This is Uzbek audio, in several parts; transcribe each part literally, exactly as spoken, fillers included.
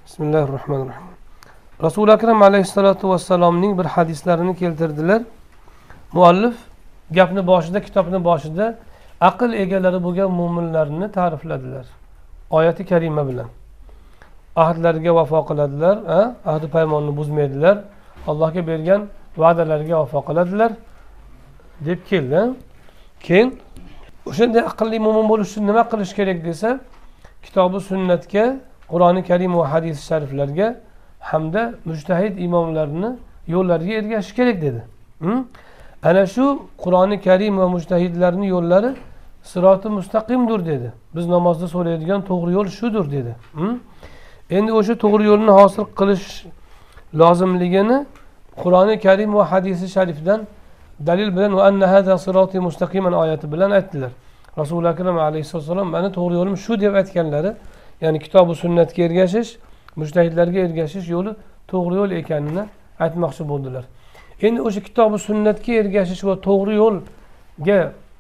Bismillahirrahmanirrahim. Rasul-i Akram aleyhissalatu vesselam'ning bir hadislarini keltirdilar. Muallif gapni boshida, kitobni boshida aql egalari bo'lgan mu'minlarni ta'rifladilar. Oyati karima bilan. Ahdlariga vafo qiladilar, ahdi paymonni buzmaydilar, Allohga bergan va'dalariga vafo qiladilar deb keldi. Keyin o'shanday aqlli mu'min bo'lish uchun nima qilish kerak desa, kitobi sunnatga, Qur'oni Karim va hadis shariflarga hamda mujtahid imomlarni yo'llariga ergashish kerak dedi. Hı? Ana shu Qur'oni Karim va mujtahidlarning yo'llari siroti mustaqimdir dedi. Biz namozda so'raydigan to'g'ri yo'l shudir dedi. Hı? Endi o'sha to'g'ri yo'lni hosil qilish lozimligini Qur'oni Karim va hadisi sharifdan dalil bilan va anna hada siroti mustaqiman oyati bilan aytdilar. Rasul akram alayhissalom mana to'g'ri yo'lim shu deb aytganlari, ya'ni kitob-u sunnatga ergashish, mujtahidlarga ergashish yo'li to'g'ri yo'l ekanini aytmoqchi bo'ldilar. Endi o'sha kitob-u sunnatga ergashish va to'g'ri yo'lga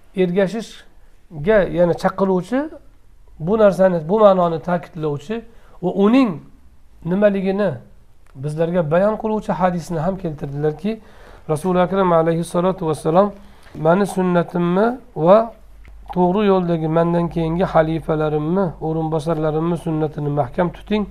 ergashishga yana chaqiruvchi, bu narsani, bu ma'noni ta'kidlovchi va uning nimaligini bizlarga bayon qiluvchi hadisni ham keltirdilarki, Rasul akram alayhissalatu vassalam mani sunnatimni va to'g'ri yo'ldagi mendan keyingi xalifalarimni, o'rinbosarlarimni sunnatini mahkam tuting,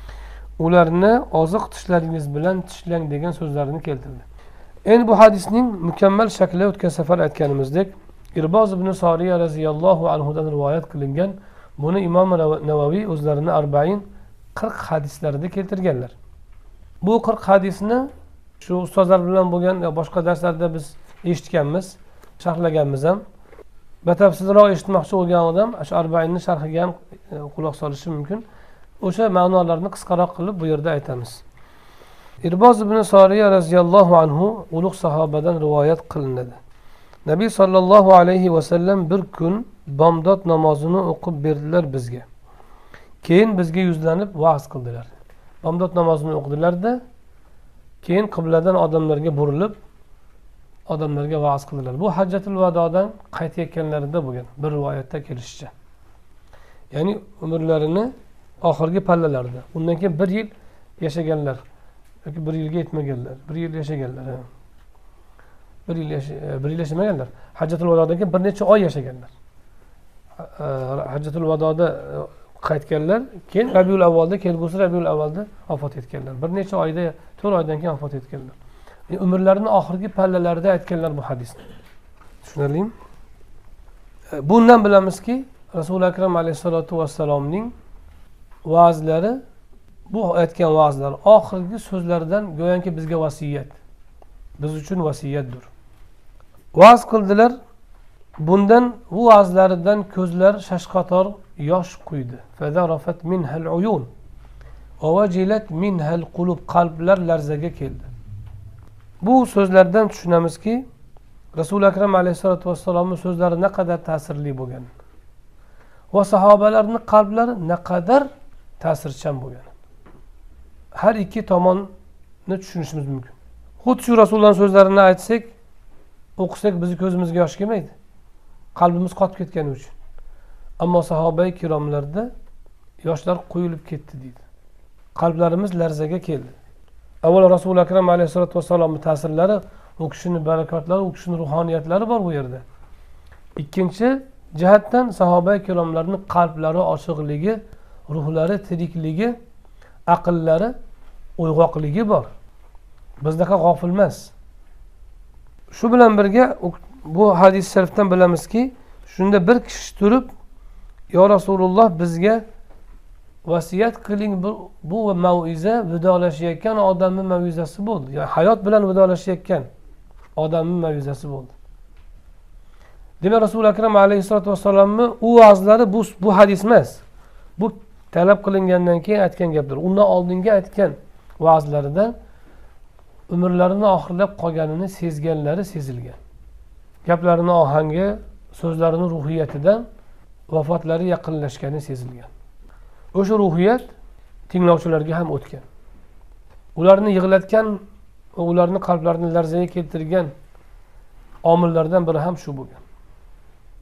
ularni oziq tishlaringiz bilan tishlang degan so'zlarini keltirdi. Endi bu hadisning mukammal shaklida o'tgan safar aytganimizdek, Irboz ibn Soriya radhiyallohu anhudan rivoyat qilingan, buni Imom Navaviy o'zlarini arba'in qirq hadislarida keltirganlar. Bu qirq hadisni shu ustozlar bilan bo'lgan boshqa darslarda biz eshitganmiz, sharhlaganmiz ham. Batafsilroq eshitmoqchi bo'lgan odam shu arba'inni sharhiga ham quloq solishi mumkin. O'sha ma'nolarni qisqaroq qilib bu yerda aytamiz. Irboz ibn Soriya radhiyallohu anhu ulug' sahobadan rivoyat qilinadi. Nabiy sallallohu alayhi va sallam bir kun bomdod namozini o'qib berdilar bizga. Keyin bizga yuzlanib va'z qildilar. Bomdod namozini o'qidilar-da, keyin qibladan odamlarga burilib odamlarga va'z qildilar. Bu Hajjatul Vadodan qaytayotganlarida bo'lgan bir rivoyatda kelishicha. Ya'ni umrlarini oxirgi pallalarida. Undan keyin bir yil yashaganlar yoki bir yilga yetmaganlar, bir yil yashaganlar. Bir yil bir yil yashamaganlar. Hajjatul Vadodan keyin bir necha oy yashaganlar. Hajjatul Vadoda qaytganlar, keyin Rabiul Avvalda, kelgusi Rabiul Avvalda vafot etganlar. Bir necha oyda, to'rt oydan keyin vafot etganlar. Umrlarining oxirgi pallalarida aytganlar bu hadisni. Tushunarlimi? Bundan bilamizki, Rasul akram alayhissalatu vassalomning va'zlari, bu aytgan va'zlar oxirgi so'zlaridan go'yoki bizga vasiyat. Biz uchun vasiyatdir. Va'z qildilar. Bundan bu va'zlaridan ko'zlar shashqator yosh quydi. Fadarafat minhal uyun va wajilat minhal qulub, qalblar larzaga keldi. Bu so'zlardan tushunamizki, Rasul akram alayhissalatu vassalomning so'zlari ne qadar ta'sirli bo'lgan va sahobalarning qalblari ne qadar ta'sirchan bo'lgan. Har ikki tomonni tushunishimiz mumkin. Xuddi shu Rasulullohning so'zlarini aytsak, o'qisak bizni ko'zimizga yosh kelmaydi. Qalbimiz qotib ketgani uchun. Ammo sahoba-i kiromlarda yoshlar quyilib ketdi deydi. Qalblarimiz larzaga keldi. Avvalo Rasul akram alayhissalatu vassalomning ta'sirlari, u kishining barakotlari, u kishining ruhoniyatlari bor bu yerda. Ikkinchi jihatdan sahoba-i kiromlarning qalblari ochiqligi, ruhlari tirikligi, aqllari uyg'oqligi bor. Bizdaqa g'ofil emas. Shu bilan birga bu hadis sharifdan bilamizki, shunda bir kishi turib, "Ya Rasululloh, bizga vasiyat qiling, bu, bu mau'iza vidolashayotgan odamning mav'izasi bo'ldi. Ya'ni hayot bilan vidolashayotgan odamning mav'izasi bo'ldi." Demak, Rasul akram alayhissalatu vassalomning u va'zlari bu bu hadis emas. Bu talab qilingandan keyin aytgan gaplar. Undan oldingi aytgan va'zlaridan umrlarini oxirlab qolganini sezganlari sezilgan. Gaplarining ohangi, so'zlarining ruhiyatidan vafotlari yaqinlashgani sezilgan. O'sha ruhiyat tinglovchilarga ham o'tgan. Ularni yig'latgan va ularning qalblarini larzaga keltirgan omillardan biri ham shu bo'lgan.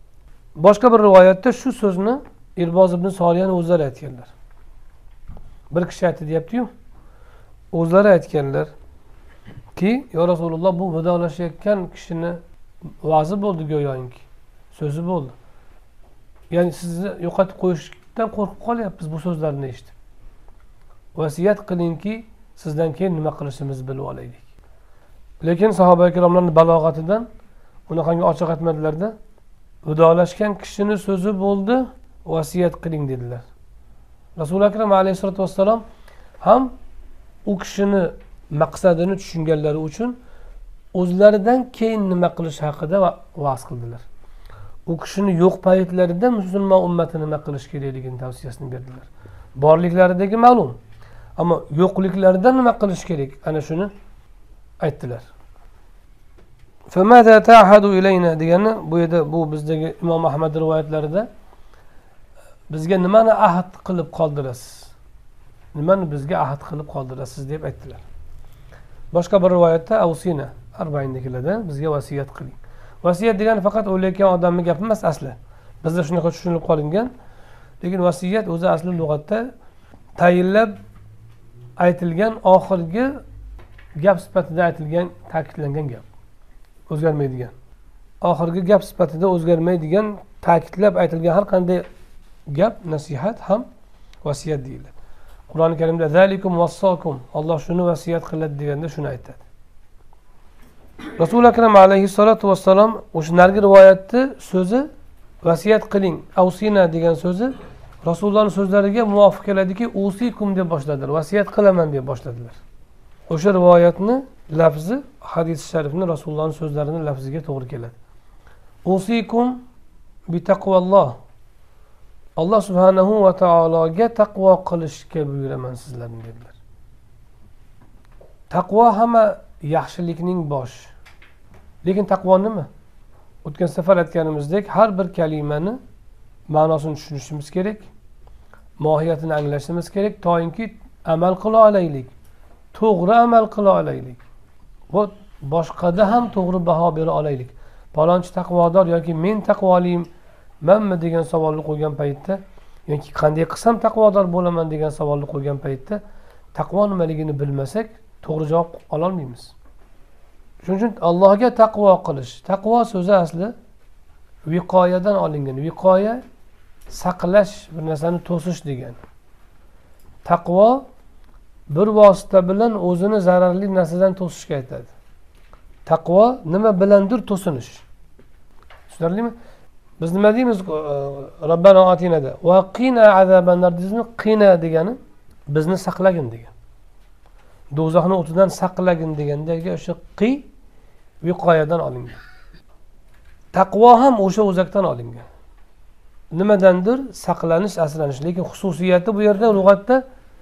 Boshqa bir rivoyatda shu so'zni Irboz ibn Soriyaning o'zlari aytganlar. bir kishi aytdi deyapti-yu. O'zlari aytganlar ki, ya Rasululloh, bu vidolashayotgan kishini va'zi bo'ldi go'yoki, so'zi bo'ldi. Ya'ni sizni yo'qotib qo'yishdan qo'rqib qolyapmiz bu so'zlarni eshitib. Vasiyat qilingki, sizdan keyin nima qilishimizni bilib olaylik. Lekin sahoba ikromlarning balog'atidan unaqangi ochiq aytmadilarda, vidolashgan kishining so'zi bo'ldi, vasiyat qiling dedilar. Rasul akram alayhisolatu vassalom ham u kishini maqsadini tushunganlari uchun o'zlaridan keyin nima qilish haqida va'z qildilar. U kishini yo'q paytlarida musulmon ummati nima qilish kerakligini tavsiyasini berdilar. Borliklaridagi ma'lum, ammo yo'qliklarida nima qilish kerak, ana shuni aytdilar. Famada ta'hadu ilayna degani bu yerda, bu bizdagi Imom Ahmad rivoyatlarida bizga nimani ahd qilib qoldirasiz? Nimani bizga ahd qilib qoldirasiz deb aytdilar. Boshqa bir rivoyatda Avsina arba'indagilarda bizga vasiyat qiling. Vasiyat degani faqat o'layotgan odamning gapi emas asli. Bizda shunaqa tushunilib qolingan. Lekin vasiyat o'zi asli lug'atda tayinlab aytilgan oxirgi gap sifatida aytilgan, ta'kidlangan gap. O'zgarmaydigan. Oxirgi gap sifatida o'zgarmaydigan, ta'kidlab aytilgan har qanday gap, nasihat ham vasiyat deyiladi. Qur'oni Karimda zalikum vassakum, Alloh shuni vasiyat qiladi deganda shuni aytadi. Rasul akram alayhissalatu vassalam o'sha nargi rivoyatni so'zi vasiyat qiling, avsina degan so'zi Rasulullohning so'zlariga muvofiq keladiki, usikum deb boshladilar, vasiyat qilaman deb boshladilar. O'sha rivoyatni lafzi hadis sharifni Rasulullohning so'zlarining lafziga to'g'ri keladi. Usikum bi taqvalloh. Alloh subhanahu va taologa taqvo qilishga buyuraman sizlarni dedilar. Taqvo hamma yaxshilikning bosh. Lekin taqvo nima? O'tgan safar aytganimizdek, har bir kalimani ma'nosini tushunishimiz kerak, mohiyatini anglashimiz kerak, to'yinki amal qila olaylik, to'g'ri amal qila olaylik. Va boshqada ham to'g'ri baho bera olaylik. Palonchi taqvodor yoki men taqvoliyim manmi degan savolni qo'ygan paytda, yoki qanday qilsam taqvodor bo'laman degan savolni qo'ygan paytda taqvo nimaligini bilmasak, to'g'ri javob ola olmaymiz. Shuning uchun Allohga taqvo qilish. Taqvo so'zi asli viqoyadan olingan. Viqoya saqlash, bir narsani to'sish degan. Taqvo bir vosita bilan o'zini zararli narsadan to'sishga aytadi. Taqvo nima bilandir to'sinish. Tushunarlimi? Biz nima deymiz Robbana atinada va qina azabannar dizmi? Qina degani bizni saqlagin degan. Do'zaxning o'tidan saqlagin degandagi o'sha qi viqoyadan olingan. Taqvo ham o'sha o'zakdan olingan. Nimadandir saqlanish, asranish, lekin xususiyati bu yerda lug'atda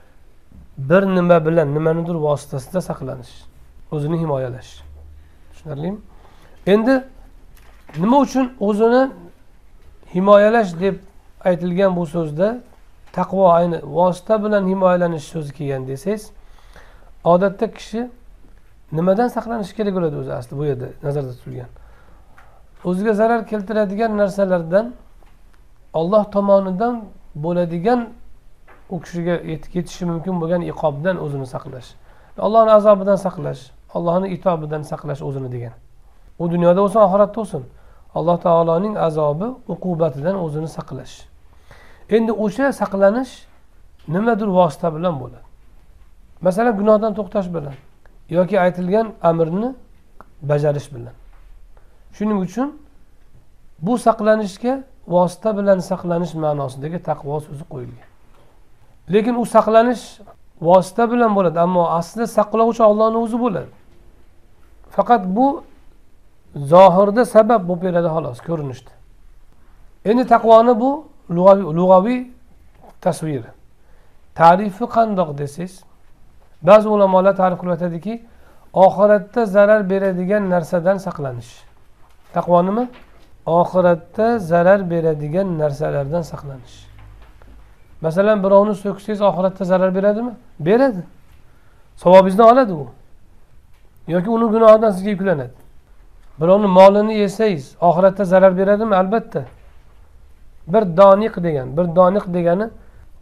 bir nima bilan, nimanidir vositasida saqlanish, o'zini himoyalash. Tushunarlimi? Endi nima uchun o'zini himoyalash deb aytilgan bu so'zda taqvo ayni vosita bilan himoyalanish so'zi kelgan desangiz, odatda kishi nimadan saqlanish kerak bo'ladi o'zi asli bu yerda nazarda tutilgan. O'ziga zarar keltiradigan narsalardan, Alloh tomonidan bo'ladigan u kishiga yetishi mumkin bo'lgan iqobdan o'zini saqlash. Allohning azobidan saqlash, Allohning itobidan saqlash o'zini degan. U dunyoda bo'lsin, oxiratda bo'lsin, Alloh taoloning azobi, uqubatidan o'zini saqlash. Endi o'sha saqlanish nimadir vosita bilan bo'ladi. Masalan, gunohdan to'xtash bilan yoki aytilgan amrni bajarish bilan. Shuning uchun bu saqlanishga vosita bilan saqlanish ma'nosidagi taqvo so'zi qo'yilgan. Lekin u saqlanish vosita bilan bo'ladi, ammo asli saqlovchi Allohning o'zi bo'ladi. Faqat bu zohirda sabab bo'lib beradi xolos, ko'rinishda. Endi taqvoni bu lug'aviy lug'aviy tasviri. Ta'rifi qandoq desangiz, ba'zi ulamolar ta'rif qilib aytadiki, oxiratda zarar beradigan narsadan saqlanish. Taqvo nima? Oxiratda zarar beradigan narsalardan saqlanish. Masalan, birovni so'ksangiz oxiratda zarar beradimi? Beradi. Savobingizni oladi u. Yoki uning gunohidan sizga yuklanadi. Birovni molini yesangiz oxiratda zarar beradimi? Albatta. Bir doniq degan, bir doniq degani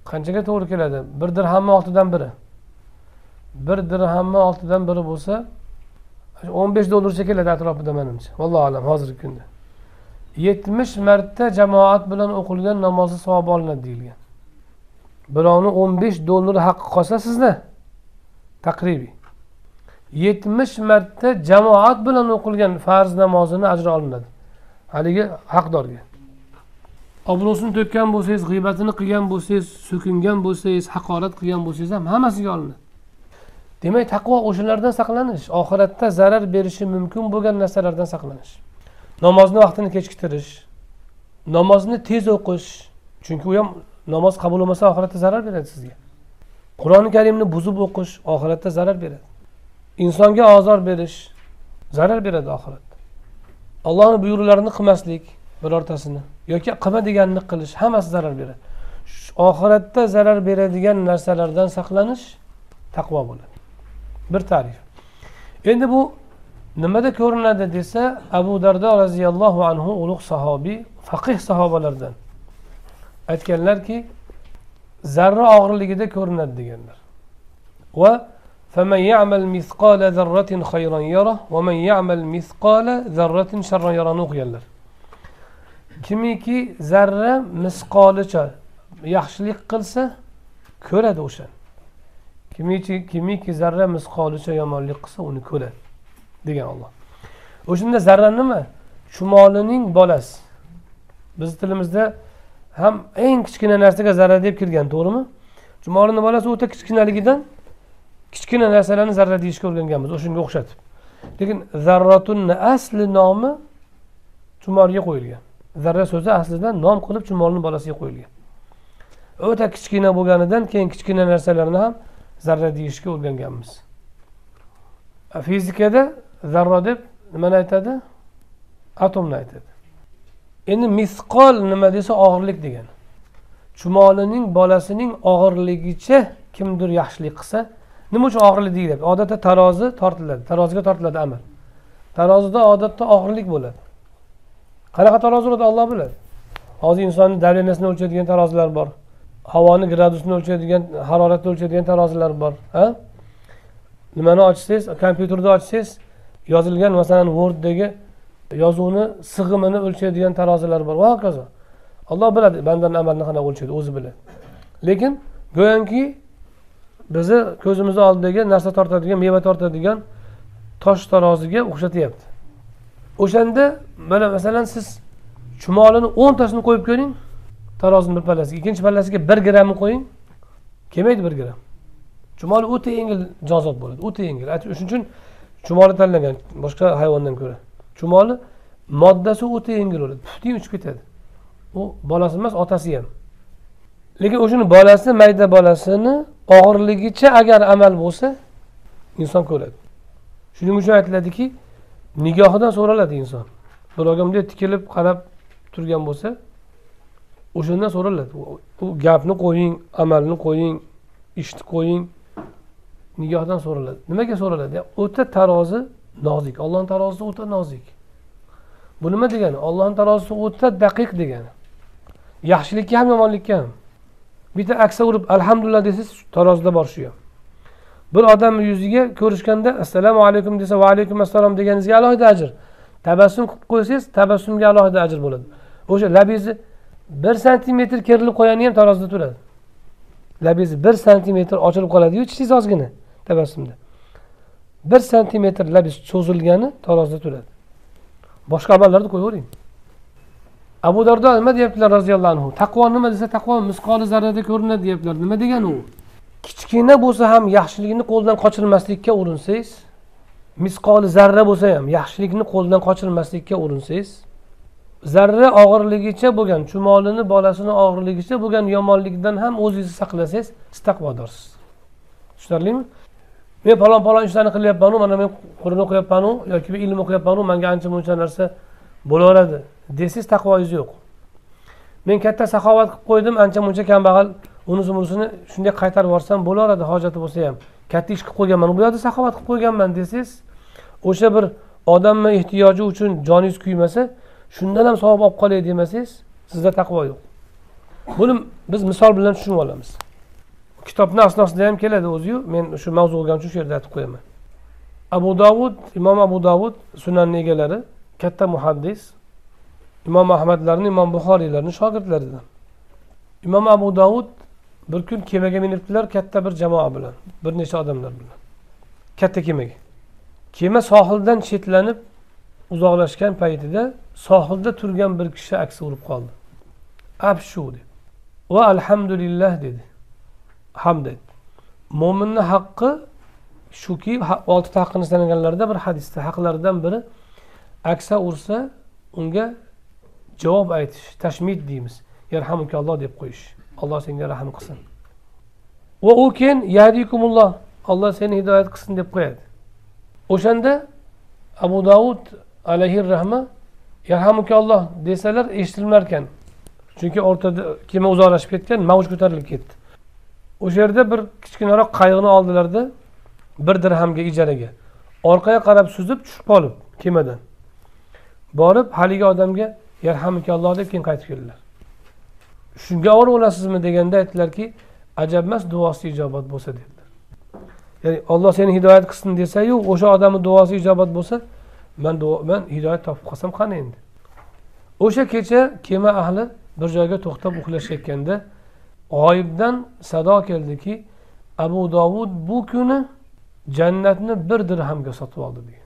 qanchaga to'g'ri keladi? Bir dirhamni oltidan biri. Bir dirhamni oltidan biri bo'lsa, o'n besh dollarcha keladi atrofida menimcha. Vallohu alam hozirgi kunda. yetmish marta jamoat bilan o'qilgan namozni savobi olinadi deyilgan. Birovni o'n besh dollar haqqi qolsa sizda taqribiy yetmish marta jamoat bilan o'qilgan farz namozini ajri olinadi. Haligi haqdorga. Obro'sini to'kkan bo'lsangiz, g'iybatini qilgan bo'lsangiz, so'kingan bo'lsangiz, haqorat qilgan bo'lsangiz ham hammasiga olinadi. Demak, taqvo o'shalardan saqlanish, oxiratda zarar berishi mumkin bo'lgan narsalardan saqlanish. Namozni vaqtini kechiktirish, namozni tez o'qish, chunki u ham namoz qabul bo'lmasa oxiratda zarar beradi sizga. Qur'oni Karimni buzib o'qish oxiratda zarar beradi. Insonga ozor berish zarar beradi oxiratda. Allohning buyruqlarini qilmaslik birortasini yoki qilma deganini qilish hammasi zarar beradi. Oxiratda zarar beradigan narsalardan saqlanish taqvo bo'ladi. Bir ta'rif. Endi bu nimada ko'rinadi desa, Abu Dardo roziyallohu anhu ulug' sahobiy, faqih sahobalardan aytganlarki, zarra og'irligida ko'rinadi deganlar. Va فَمَنْ يَعْمَلْ مِثْقَالَ ذَرَّةٍ خَيْرًا يَرَهُ وَمَنْ يَعْمَلْ مِثْقَالَ ذَرَّةٍ شَرًّا يَرَهُ o'qiganlar. Kimiki zarra misqolicha yaxshilik qilsa ko'radi o'shan. Kimiki kimiki zarra misqolicha yomonlik qilsa uni ko'radi degan Alloh. O'shunda zarra nima? Chumolining bolasi. Biz tilimizda ham eng kichkina narsaga zarra deb kirgan, to'g'rimi? Chumolining bolasi o'ta kichkinaligidan kichkina narsalarni zarra deyishga o'rganganmiz, o'shunga o'xshatib. Lekin zarratunni asli nomi chumolga qo'yilgan. Zarra so'zi aslida nom qilib chumolning bolasiga qo'yilgan. O'ta kichkina bo'lganidan keyin kichkina narsalarni ham zarra deyishga o'rganganmiz. Fizikada zarra deb nimani aytadi? Atomni aytadi. Endi misqol nima desa og'irlik degani. Chumolining bolasining og'irligicha kimdir yaxshilik qilsa, nima uchun og'irlik deyiladi? Odatda tarozi tortiladi, taroziga tortiladi amal. Tarozida odatda og'irlik bo'ladi. Qanaqa tarozi bo'ladi Alloh biladi. Hozir insonning davleniyasini o'lchaydigan tarozilar bor. Havoni gradusini o'lchaydigan, haroratni o'lchaydigan tarozilar bor, ha? Nimani ochsangiz, kompyuterda ochsangiz, yozilgan masalan Word'dagi yozuvni sig'imini o'lchaydigan tarozilar bor va hokazo. Alloh biladi bandaning amalini qanaqa o'lchaydi, o'zi biladi. Lekin go'yoki bizni ko'zimiz oldidagi narsa tortadigan, meva tortadigan tosh taroziga o'xshatyapti. O'shanda mana masalan siz chumolini o'n tasini qo'yib ko'ring, tarozining bir pallasiga, ikkinchi pallasiga bir gramm qo'ying, kelmaydi bir gramm. Chumol o'ta yengil jonzot bo'ladi, o'ta yengil. Shuning uchun chumoli tanlangan boshqa hayvondan ko'ra. Chumoli moddasi o'ta yengil bo'ladi, pufting uchib ketadi. U bolasi emas, otasi ham. Lekin o'shaning bolasi, mayda bolasini og'irligicha agar amal bo'lsa, inson ko'radi. Shuning uchun aytiladiki, nigohidan so'raladi inson. Birovga bunday tikilib qarab turgan bo'lsa, o'shandan so'raladi. U gapni qo'ying, amalni qo'ying, ishni qo'ying, nigohdan so'raladi. Nimaga so'raladi? O'ta tarozi nozik. Allohning tarozisi o'ta nozik. Bu nima degani? Allohning tarozisi o'ta daqiq degani. Yaxshilikka ham, yomonlikka ham. Bitta aksa urib alhamdulillah desiz, tarozida bor shu ham. Bir odam yuziga ko'rishganda assalomu alaykum desa va alaykum assalom deganingizga alohida ajr. Tabassum qilib qo'ysangiz, tabassumga alohida ajr bo'ladi. O'sha labingizni bir santimetr kerilib qo'yani ham tarozida turadi. Labingiz bir santimetr ochilib qoladi-yu, ichingiz ozgina tabassumda. bir santimetr labingiz cho'zilgani tarozida turadi. Boshqa amallarni qo'yavering. Abu Dardo nima deyaptilar roziyallohu anhu? Taqvo nima desa, taqvo misqoli zarrada ko'rinadi deyaptilar. Nima degani u? Kichkina bo'lsa ham yaxshilikni qo'ldan qochirmaslikka urinsangiz, misqoli zarra bo'lsa ham yaxshilikni qo'ldan qochirmaslikka urinsangiz, zarra og'irligicha bo'lgan, chumolini bolasini og'irligicha bo'lgan yomonlikdan ham o'zingizni saqlasangiz, siz taqvodorsiz. Tushunarlimi? Men falon falon ishlarni qilyapman-u, mana men Qur'on o'qiyapman-u yoki ilm o'qiyapman-u, menga ancha muncha narsa bo'laveradi desiz, taqvoingiz yo'q. Men katta saxovat qilib qo'ydim, ancha muncha kambag'al unisi bunisini shunday qaytarib yuborsam bo'laveradi, hojati bo'lsa ham. Katta ish qilib qo'yganman, bu yerda saxovat qilib qo'yganman desiz, o'sha bir odamning ehtiyoji uchun joningiz kuymasa, shundan ham savob olib qolay demasangiz, sizda taqvo yo'q. Buni biz misol bilan tushunib olamiz. Kitobning asnosida ham keladi o'zi-yu, men shu mavzu bo'lgani uchun shu yerda aytib qo'yaman. Abu Davud, Imom Abu Davud sunanning egalari, katta muhaddis, Imom Ahmadlarning, Imom Buxoriylarning shogirdlaridan. Imom Abu Davud bir kun kemaga minibdilar katta bir jamoa bilan, bir necha odamlar bilan. Katta kemaga. Kema sohildan chetlanib uzoqlashgan paytida sohilda turgan bir kishi aksi urib qoldi. Abshu dedi. Va alhamdulillah dedi. Hamd etdi. Mo'minning haqqi shuki, oltita haqqini sanaganlarda bir hadisda haqlaridan biri aksa ursa unga javob aytish, tashmid deymiz. Yarhamukalloh deb qo'yish. Alloh senga rahim qilsin. Va u keyin yahdikumulloh, Alloh seni hidoyat qilsin deb qo'yadi. O'shanda Abu Davud alayhi rahma yarhamukalloh desalar eshitilmar ekan. Chunki o'rtada kema uzoqlashib ketgan, mavj ko'tarilib ketdi. O'sha yerda bir kichkinaroq qayiqni oldilarda bir dirhamga ijaraga. Orqaga qarab suzib tushib qolib kemadan. Borib haligi odamga yarhamukalloh deb keyin qaytib keldilar. Shunga avr bo'lasizmi deganda aytdilarki, ajab emas, duosi ijobat bo'lsa dedilar. Ya'ni Alloh seni hidoyat qilsin desa-yu, o'sha odamning duosi ijobat bo'lsa, men duo men hidoyat topib qolsam qani endi. O'sha kecha kema ahli bir joyga to'xtab uxlashayotganda g'oyibdan sado keldiki, Abu Davud bu kuni jannatni bir dirhamga sotib oldi degan.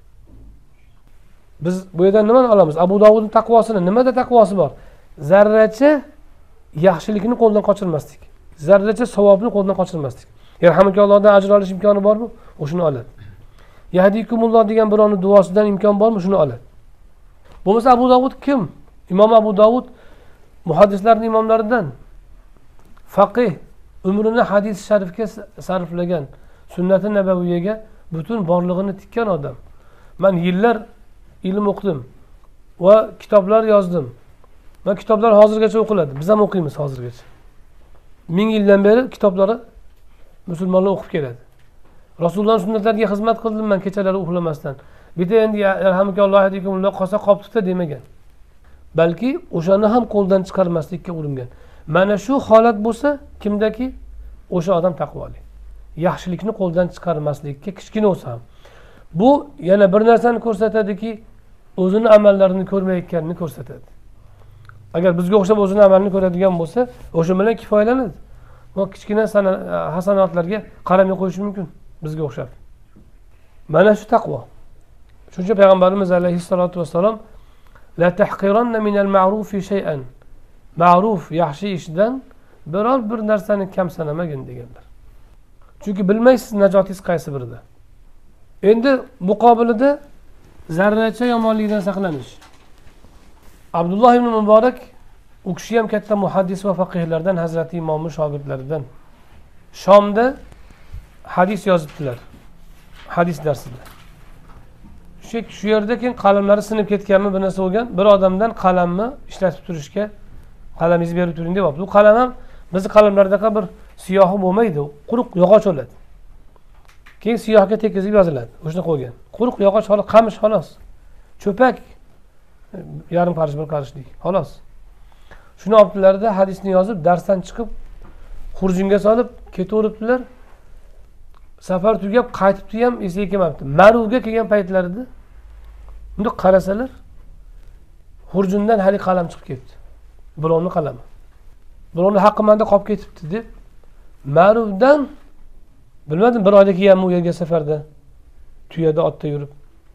Biz bu yerdan nimani olamiz? Abu Davudning taqvosini, nimada taqvosi bor? Zarracha yaxshilikni qo'ldan qochirmaslik. Zarracha savobni qo'ldan qochirmaslik. Yarhamukallohdan ajr olish imkoni bormi? O'shuni oladi. Yahdikumulloh degan birovning duosidan imkon bormi? Shuni oladi. Bo'lmasa Abu Davud kim? Imom Abu Davud muhaddislarning imomlaridan. Faqih, umrini hadis sharifga sarflagan, sunnat-i nabaviyaga butun borlig'ini tikkan odam. Men yillar ilm o'qidim va kitoblar yozdim. Va kitoblar hozirgacha o'qiladi. Biz ham o'qiymiz hozirgacha. Ming yildan beri kitoblari musulmonlar o'qib keladi. Rasulullohning sunnatlariga xizmat qildim men kechalari uxlamasdan. Bitta endi yarhamukalloh aydikumulloh qolsa qopti demagan. Balki o'shani ham qo'ldan chiqarmaslikka uringan. Mana shu holat bo'lsa, kimdaki o'sha odam taqvoli. Yaxshilikni qo'ldan chiqarmaslikka kichkina bo'lsa ham. Bu yana bir narsani ko'rsatadiki, o'zini amallarini ko'rmayotganini ko'rsatadi. Agar bizga o'xshab o'zini amalini ko'radigan bo'lsa, o'sha bilan kifoyalanadi. Va kichkina hasanatlarga qaramay qo'yishi mumkin bizga o'xshab. Mana shu taqvo. Shuncha payg'ambarimiz alayhissalatu vassalom la tahqiranna minal ma'rufi shay'an. Ma'ruf yaxshi ishdan biror bir narsani kam sanamagin deganlar. Chunki bilmaysiz najotingiz qaysi birida. Endi muqobilida zarracha yomonlikdan saqlanish. Abdulloh ibn Muborak u kishi ham katta muhaddis va faqihlardan, Hazrati Imomning shogirdlaridan. Shomda hadis yozibdilar. Hadis darsida. Shu shu yerda keyin qalamlari sinib ketganmi, bir narsa bo'lgan. Bir odamdan qalamni ishlatib turishga qalamingizni berib turing deb olibdi. Bu qalam ham bizning qalamlardaqa bir siyohi bo'lmaydi, quruq yog'och bo'ladi. Keyin siyohga tekizib yoziladi. O'shani qo'ygan. Quruq yog'och xolos, qamish xolos. Cho'pak yarim qarish bir qarishlik. Xolos. Shuni olibdilarda hadisni yozib, darsdan chiqib, xurjunga solib ketaveribdilar. Safar tugab qaytibdi ham esiga kelmabdi. Maruvga kelgan paytlarida bunda qarasalar xurjundan hali qalam chiqib ketdi. Birovning qalami. Birovning haqqi menda qolib ketibdi deb Maruvdan bilmadim bir oyda kelganmi u yerga safarda. Tuyada otda yurib.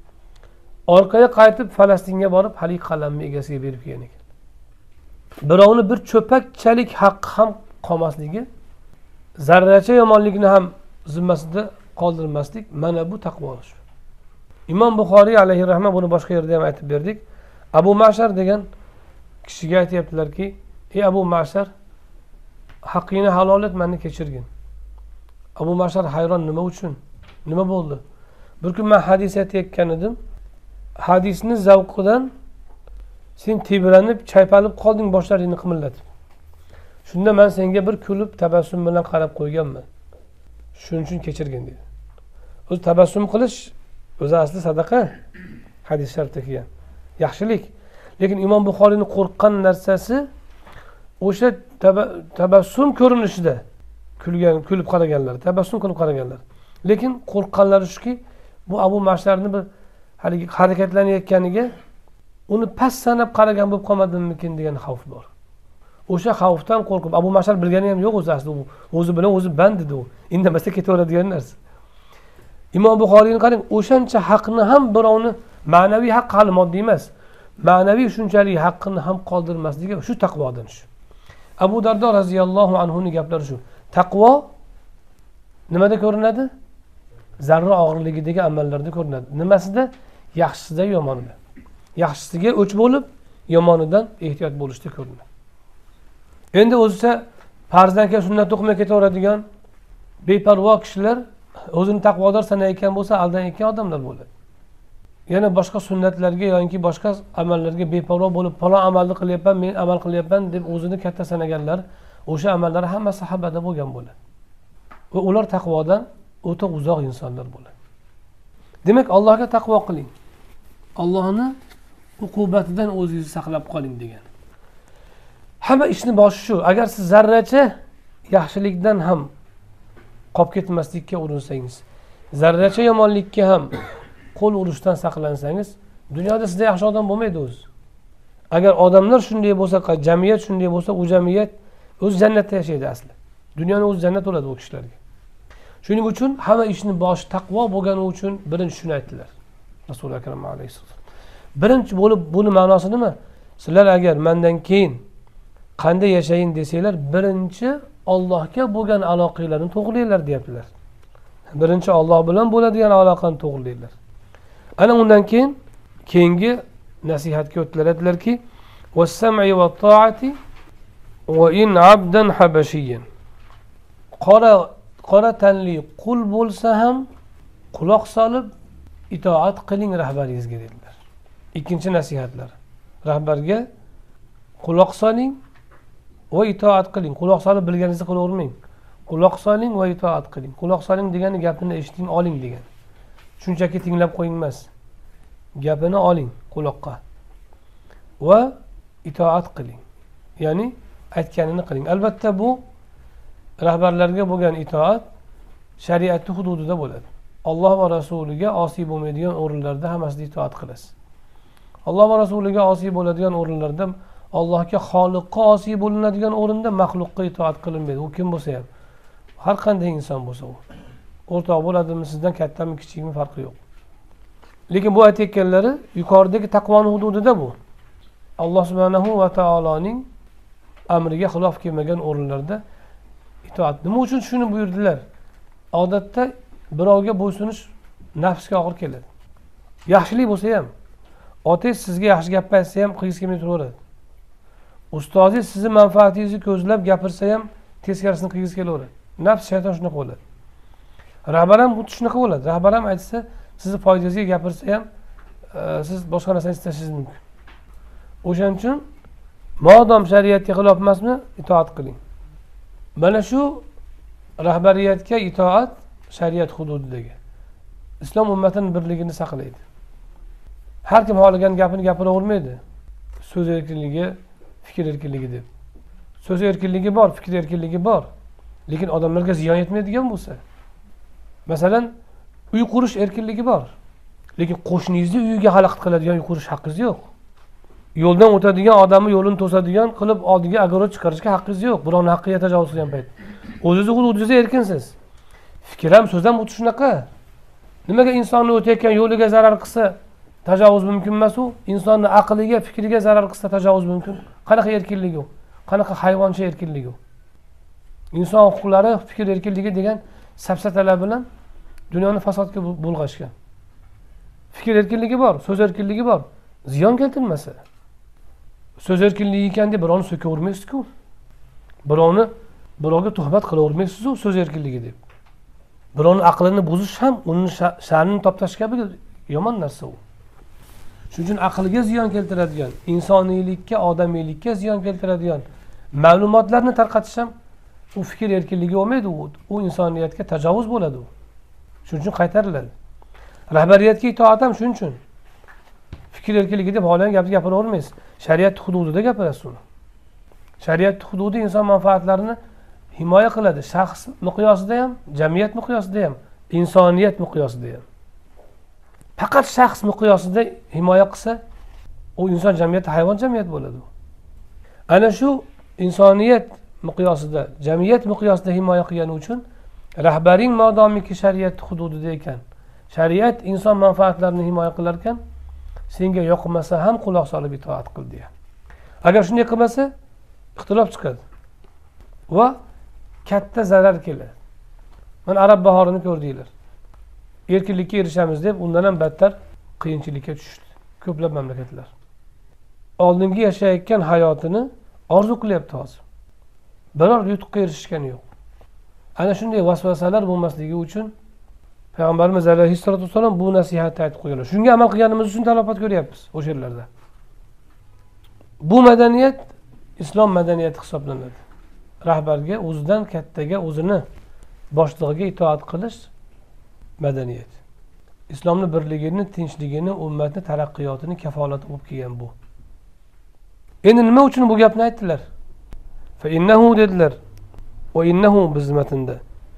Orqaga qaytib Falastinga borib hali qalamni egasiga berib kelgan ekan. Birovni bir cho'pakchalik haqqi ham qolmasligi, zarracha yomonlikni ham zimmasida qoldirmaslik, mana bu taqvo. Imom Buxoriy alayhi rahmat buni boshqa yerda ham aytib berdik. Abu Ma'shar degan kishiga aytibdilarki, "Ey Abu Ma'shar, haqqingni halol et, meni kechirgin." Abu Ma'shar hayron, nima uchun? Nima bo'ldi? Bir kun men hadis aytayotgan edim. Hadisni zavqidan sen tebranib, chaypalib qolding boshlaringni qimillatib. Shunda men senga bir kulib, tabassum bilan qarab qo'yganman. Shuning uchun kechirgin dedi. O'z tabassum qilish o'zi asli sadaqa. Hadis shartda kelgan. Yaxshilik. Lekin Imom Buxoriyning qo'rqqan narsasi o'sha tabassum ko'rinishida kulgan, kulib qaraganlar, tabassum qilib qaraganlar. Lekin qo'rqqanlari shuki, bu Abu Mashlarning bir haligi harakatlanayotganiga uni past sanab qaragan bo'lib qolmadimmikin degan xavf bor. O'sha xavfdan qo'rqib, Abu Mashar bilgani ham yo'q o'zi aslida, o'zi bilan o'zi band edi u. Indamasa ketaveradigan narsa. Imom Buxoriyni qarang, o'shancha haqni ham birovni ma'naviy haq hali moddiy emas. Ma'naviy shunchalik haqqini ham qoldirmasligi shu taqvodan shu. Abu Dardo roziyallohu anhu ning gaplari shu. Taqvo nimada ko'rinadi? Zarra og'irligidagi amallarda ko'rinadi. Nimasida? Yaxshisida, yomonida. Yaxshisiga o'ch bo'lib, yomonidan ehtiyot bo'lishda ko'rinadi. Endi o'zicha farzdan keyin sunnat o'qimay ketaveradigan beparvo kishilar o'zini taqvodor sanayotgan bo'lsa, aldanayotgan odamlar bo'ladi. Yana boshqa sunnatlarga yoki boshqa amallarga beparvo bo'lib, falon amalni qilyapman, men amal qilyapman deb o'zini katta sanaganlar, o'sha amallar hamma sahabada bo'lgan bo'ladi. Va ular taqvodan o'ta uzoq insonlar bo'ladi. Demak, Allohga taqvo qiling. Allohni uqubatidan o'zingizni saqlab qoling degan. Hamma ishni boshi shu. Agar siz zarracha yaxshilikdan ham qolib ketmaslikka urinsangiz, zarracha yomonlikka ham qo'l urishdan saqlansangiz, dunyoda sizda yaxshi odam bo'lmaydi o'zi. Agar odamlar shunday bo'lsa, jamiyat shunday bo'lsa, u jamiyat o'z jannatda yashaydi asli. Dunyoni o'z jannat bo'ladi u kishilarga. Shuning uchun hamma ishni boshi taqvo bo'lgani uchun birinchi shuni aytdilar. Rasul akram alayhisalom. Birinchi bo'lib buni ma'nosi nima? Sizlar agar mendan keyin qanday yashayin desanglar, birinchi Allohga bo'lgan aloqalarini to'g'rilaylar deyaptilar. Birinchi Alloh bilan bo'ladigan aloqani to'g'rilaylar. Ana undan keyin keyingi nasihatga o'tdilar, aytdilarki: "Was-sam'i wat-ta'ati wa in 'abdan habashiyyan." Qora qora tanli qul bo'lsa ham quloq solib itoat qiling rahbaringizga dedilar. Ikkinchi nasihatlar. Rahbarga quloq soling va itoat qiling. Quloq solib bilganingizni qilavermang. Quloq soling va itoat qiling. Quloq soling degani gapini eshiting, oling degan. Shunchaki tinglab qo'ying emas. Gapini oling quloqqa. Va itoat qiling. Ya'ni aytganini qiling. Albatta bu rahbarlarga bo'lgan itoat shariatning hududida bo'ladi. Alloh va rasuliga osiy bo'lmaydigan o'rinlarda hammasida itoat qilasiz. Alloh va rasuliga osiy bo'ladigan o'rinlarda, Allohga, Xoliqqa osiy bo'linadigan o'rinda maxluqqa itoat qilinmaydi. U kim bo'lsa ham, har qanday inson bo'lsa u. O'rtoq bo'ladimi, sizdan kattami, kichikmi farqi yo'q. Lekin bu aytayotganlari yuqoridagi taqvoning hududida bu. Alloh subhanahu va taoloning amriga xilof kelmagan o'rinlarda itoat. Nima uchun shuni buyurdilar? Odatda birovga bo'ysunish nafsga og'ir keladi. Yaxshilik bo'lsa ham, otangiz sizga yaxshi gap aytsa ham qilgisi kelmay turaveradi. Ustozingiz sizni manfaatingizni ko'zlab gapirsa ham teskarisini qilgisi kelaveradi. Nafs, shayton shunaqa bo'ladi. Rahbar ham xuddi shunaqa bo'ladi. Rahbar ham aytsa, sizni foydangizga gapirsa ham siz boshqa narsani istashingiz mumkin. O'shaning uchun modom shariatga xilof emasmi, itoat qiling. Mana shu rahbariyatga itoat shariat hududidagi islom ummatining birligini saqlaydi. Har kim xohlagan gapini gapiravermaydi. So'z erkinligi, fikr erkinligi deb. So'z erkinligi bor, fikr erkinligi bor. Lekin odamlarga ziyon yetmaydigan bo'lsa, masalan, uy qurish erkinligi bor. Lekin qo'shningizni uyiga xalaqit qiladigan uy qurish haqqingiz yo'q. Yo'ldan o'tadigan odamni yo'lini to'sadigan qilib oldiga agorot chiqarishga haqqingiz yo'q. Birovning haqqiga tajovuz qilgan payt. O'zingiz hududingizda erkinsiz. Fikr ham, so'z ham o'ti shunaqa. Nimaga insonni o'tayotgan yo'liga zarar qilsa tajovuz mumkin emas u? Insonning aqliga, fikriga zarar qilsa tajovuz mumkin. Qanaqa erkinlik u? Qanaqa hayvoncha erkinlik u? Inson huquqlari, fikr erkinligi degan safsatalar bilan dunyoni fasodga bulg'ashgan. Fikr erkinligi bor, so'z erkinligi bor. Ziyon keltirmasa. So'z erkinligi ekan deb birovni so'kavermaysiz-ku. Birovni birovga tuhmat qilavermaysiz-ku so'z erkinligi deb. Birovning aqlini buzish ham uning sha'nini toptash kabi yomon narsa u. Shuning uchun aqlga ziyon keltiradigan, insoniylikka, odamiylikka ziyon keltiradigan ma'lumotlarni tarqatish ham u fikr erkinligi bo'lmaydi, u, u insoniyatga tajovuz bo'ladi u. Shuning uchun qaytariladi. Rahbariyatga itoat ham shuning uchun. Fikr erkinligi deb xohlagan gapni gapiravermaysiz. Shariat hududida gapirasiz uni. Shariat hududi inson manfaatlarini himoya qiladi. Shaxs miqyosida ham, jamiyat miqyosida ham, insoniyat miqyosida ham. Faqat shaxs miqyosida himoya qilsa, u inson jamiyati hayvon jamiyat bo'ladi. Ana shu insoniyat miqyosida, jamiyat miqyosida himoya qilgani uchun rahbaring modomiki shariat hududida ekan, shariat inson manfaatlarini himoya qilar ekan, senga yoqmasa ham quloq solib itoat qil deya. Agar shunday qilmasa, ixtilof chiqadi va katta zarar keladi. Mana Arab bahorini ko'rdinglar. Erkinlikka erishamiz deb undan ham battar qiyinchilikka tushdi ko'plab mamlakatlar. Oldingi yashayotgan hayotini orzu qilyapti hozir. Biror yutuqqa erishishgani yo'q. Ana shunday vasvasalar bo'lmasligi uchun Payg'ambarimiz alayhissalatu vassalom bu nasihatni aytib qo'ydilar. Shunga amal qilganimiz uchun talafot ko'ryapmiz o'sha yerlarda. Bu madaniyat islom madaniyati hisoblanadi. Rahbarga, o'zidan kattaga, o'zini boshlig'iga itoat qilish madaniyat. Islomning birligini, tinchligini, ummatning taraqqiyotini kafolati bo'lib kelgan bu. Endi nima uchun bu gapni aytdilar? Fa innahu dedilar. Va innahu bizmatında.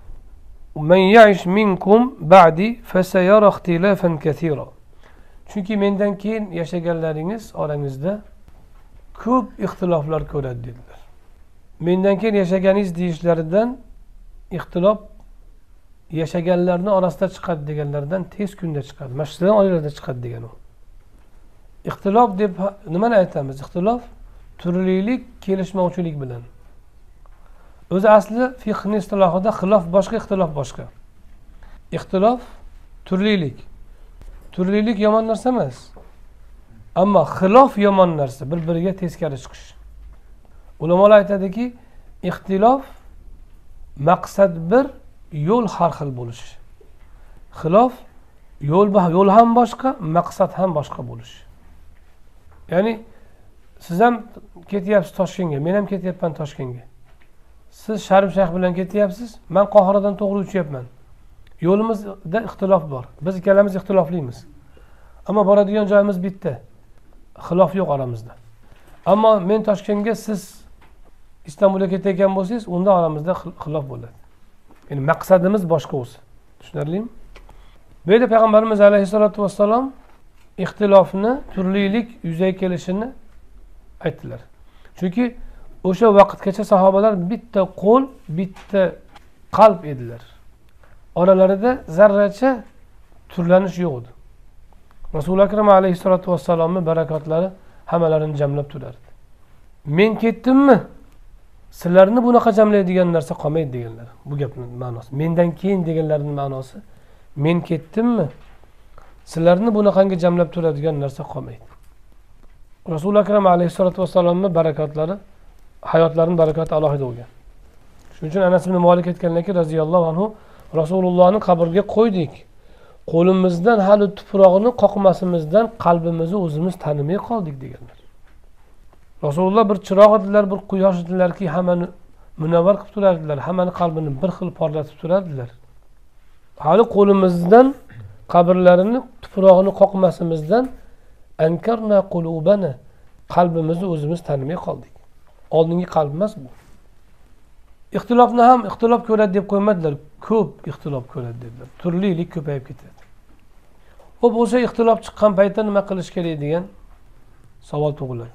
Men ya'ish minkum ba'di fasayara ikhtilafan kathira. Chunki mendan keyin yashaganlaringiz orangizda ko'p ixtiloflar ko'radi dedilar. Mendan keyin yashaganingiz deyishlaridan ixtilof yashaganlarning orasida chiqadi deganlardan tez kunda chiqadi. Masjiddan oilalarda chiqadi degan u. Ixtilof deb nimani aytamiz? Ixtilof turlilik, kelishmovchilik bilan. O'zi asli fiqhning istilohida xilof boshqa, ixtilof boshqa. Ixtilof turlilik. Turlilik yomon narsa emas. Ammo xilof yomon narsa, bir-biriga teskari chiqish. Ulamolar aytadiki, ixtilof maqsad bir, yo'l har xil bo'lishi. Xilof yo'l yo'l ham boshqa, maqsad ham boshqa bo'lishi. Ya'ni siz ham ketyapsiz Toshkentga, men ham ketyapman Toshkentga. Siz Sharif Shayx bilan ketyapsiz, men Qohiradan to'g'ri uchyapman. Yo'limizda ixtilof bor. Biz ikkalamiz ixtiloflimiz. Ammo boradigan joyimiz bitta. Xilof yo'q oramizda. Ammo men Toshkentga, siz Istanbulga ketayotgan bo'lsangiz, unda oramizda xilof bo'ladi. Ya'ni maqsadimiz boshqa o'zi. Tushunarlimi? Bu yerda Payg'ambarimiz alayhisolatu vassalom ixtilofni, turlilik yuzaga kelishini aytdilar. Chunki o'sha vaqtgacha sahobalar bitta qo'l, bitta qalb edilar. Oralarida zarracha turlanish yo'q edi. Rasululloh akram alayhisolatu vassalomning barakotlari hammalarini jamlab turardi. Men ketdimmi? Sizlarni bunaqa jamlaydigan narsa qolmaydi deganlar. Bu gapning ma'nosi. Mendan keyin deganlarning ma'nosi, men ketdimmi? Sizlarni bunaqangi jamlab turadigan narsa qolmaydi. Rasululloh akram alayhisolatu vassalomning barakotlari, hayotlarining barakati alohida bo'lgan. Shuning uchun Anas ibn Malik aytganlarki, radhiyallohu anhu, Rasulullohning qabriga qo'ydik. Qo'limizdan hali tuprog'ini qoqmasimizdan qalbimizni o'zimiz tanimay qoldik deganlar. Rasululloh bir chiroq edilar, bir quyosh edilarki, hammani munavvar qilib turardilar, hammani qalbini bir xil porlatib turardilar. Hali qo'limizdan qabrlarini, tuprog'ini qoqmasimizdan ankarna qulubana, qalbimizni o'zimiz tanimay qoldik. Oldingi qalb emas bu. Ixtilofni ham ixtilof ko'radi deb qo'ymadilar, ko'p ixtilof ko'radi dedilar. Turlilik ko'payib ketadi. Xo'p, o'sha ixtilof chiqqan paytda nima qilish kerak degan savol tug'iladi.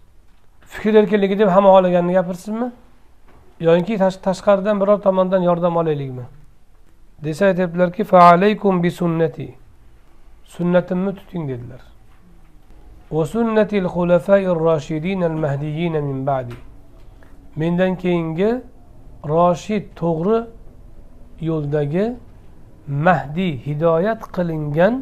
Fikr erkinligi deb hamma xohlaganini gapirsinmi? Yoki tashqaridan biror tomondan yordam olaylikmi? Desa aytibdilarki, fa alaykum bi sunnati. Sunnatimni tuting dedilar. Va sunnatil xulafa'ir rashidinal mahdiyyin min ba'di. Mendan keyingi Rashid to'g'ri yo'ldagi Mahdi hidoyat qilingan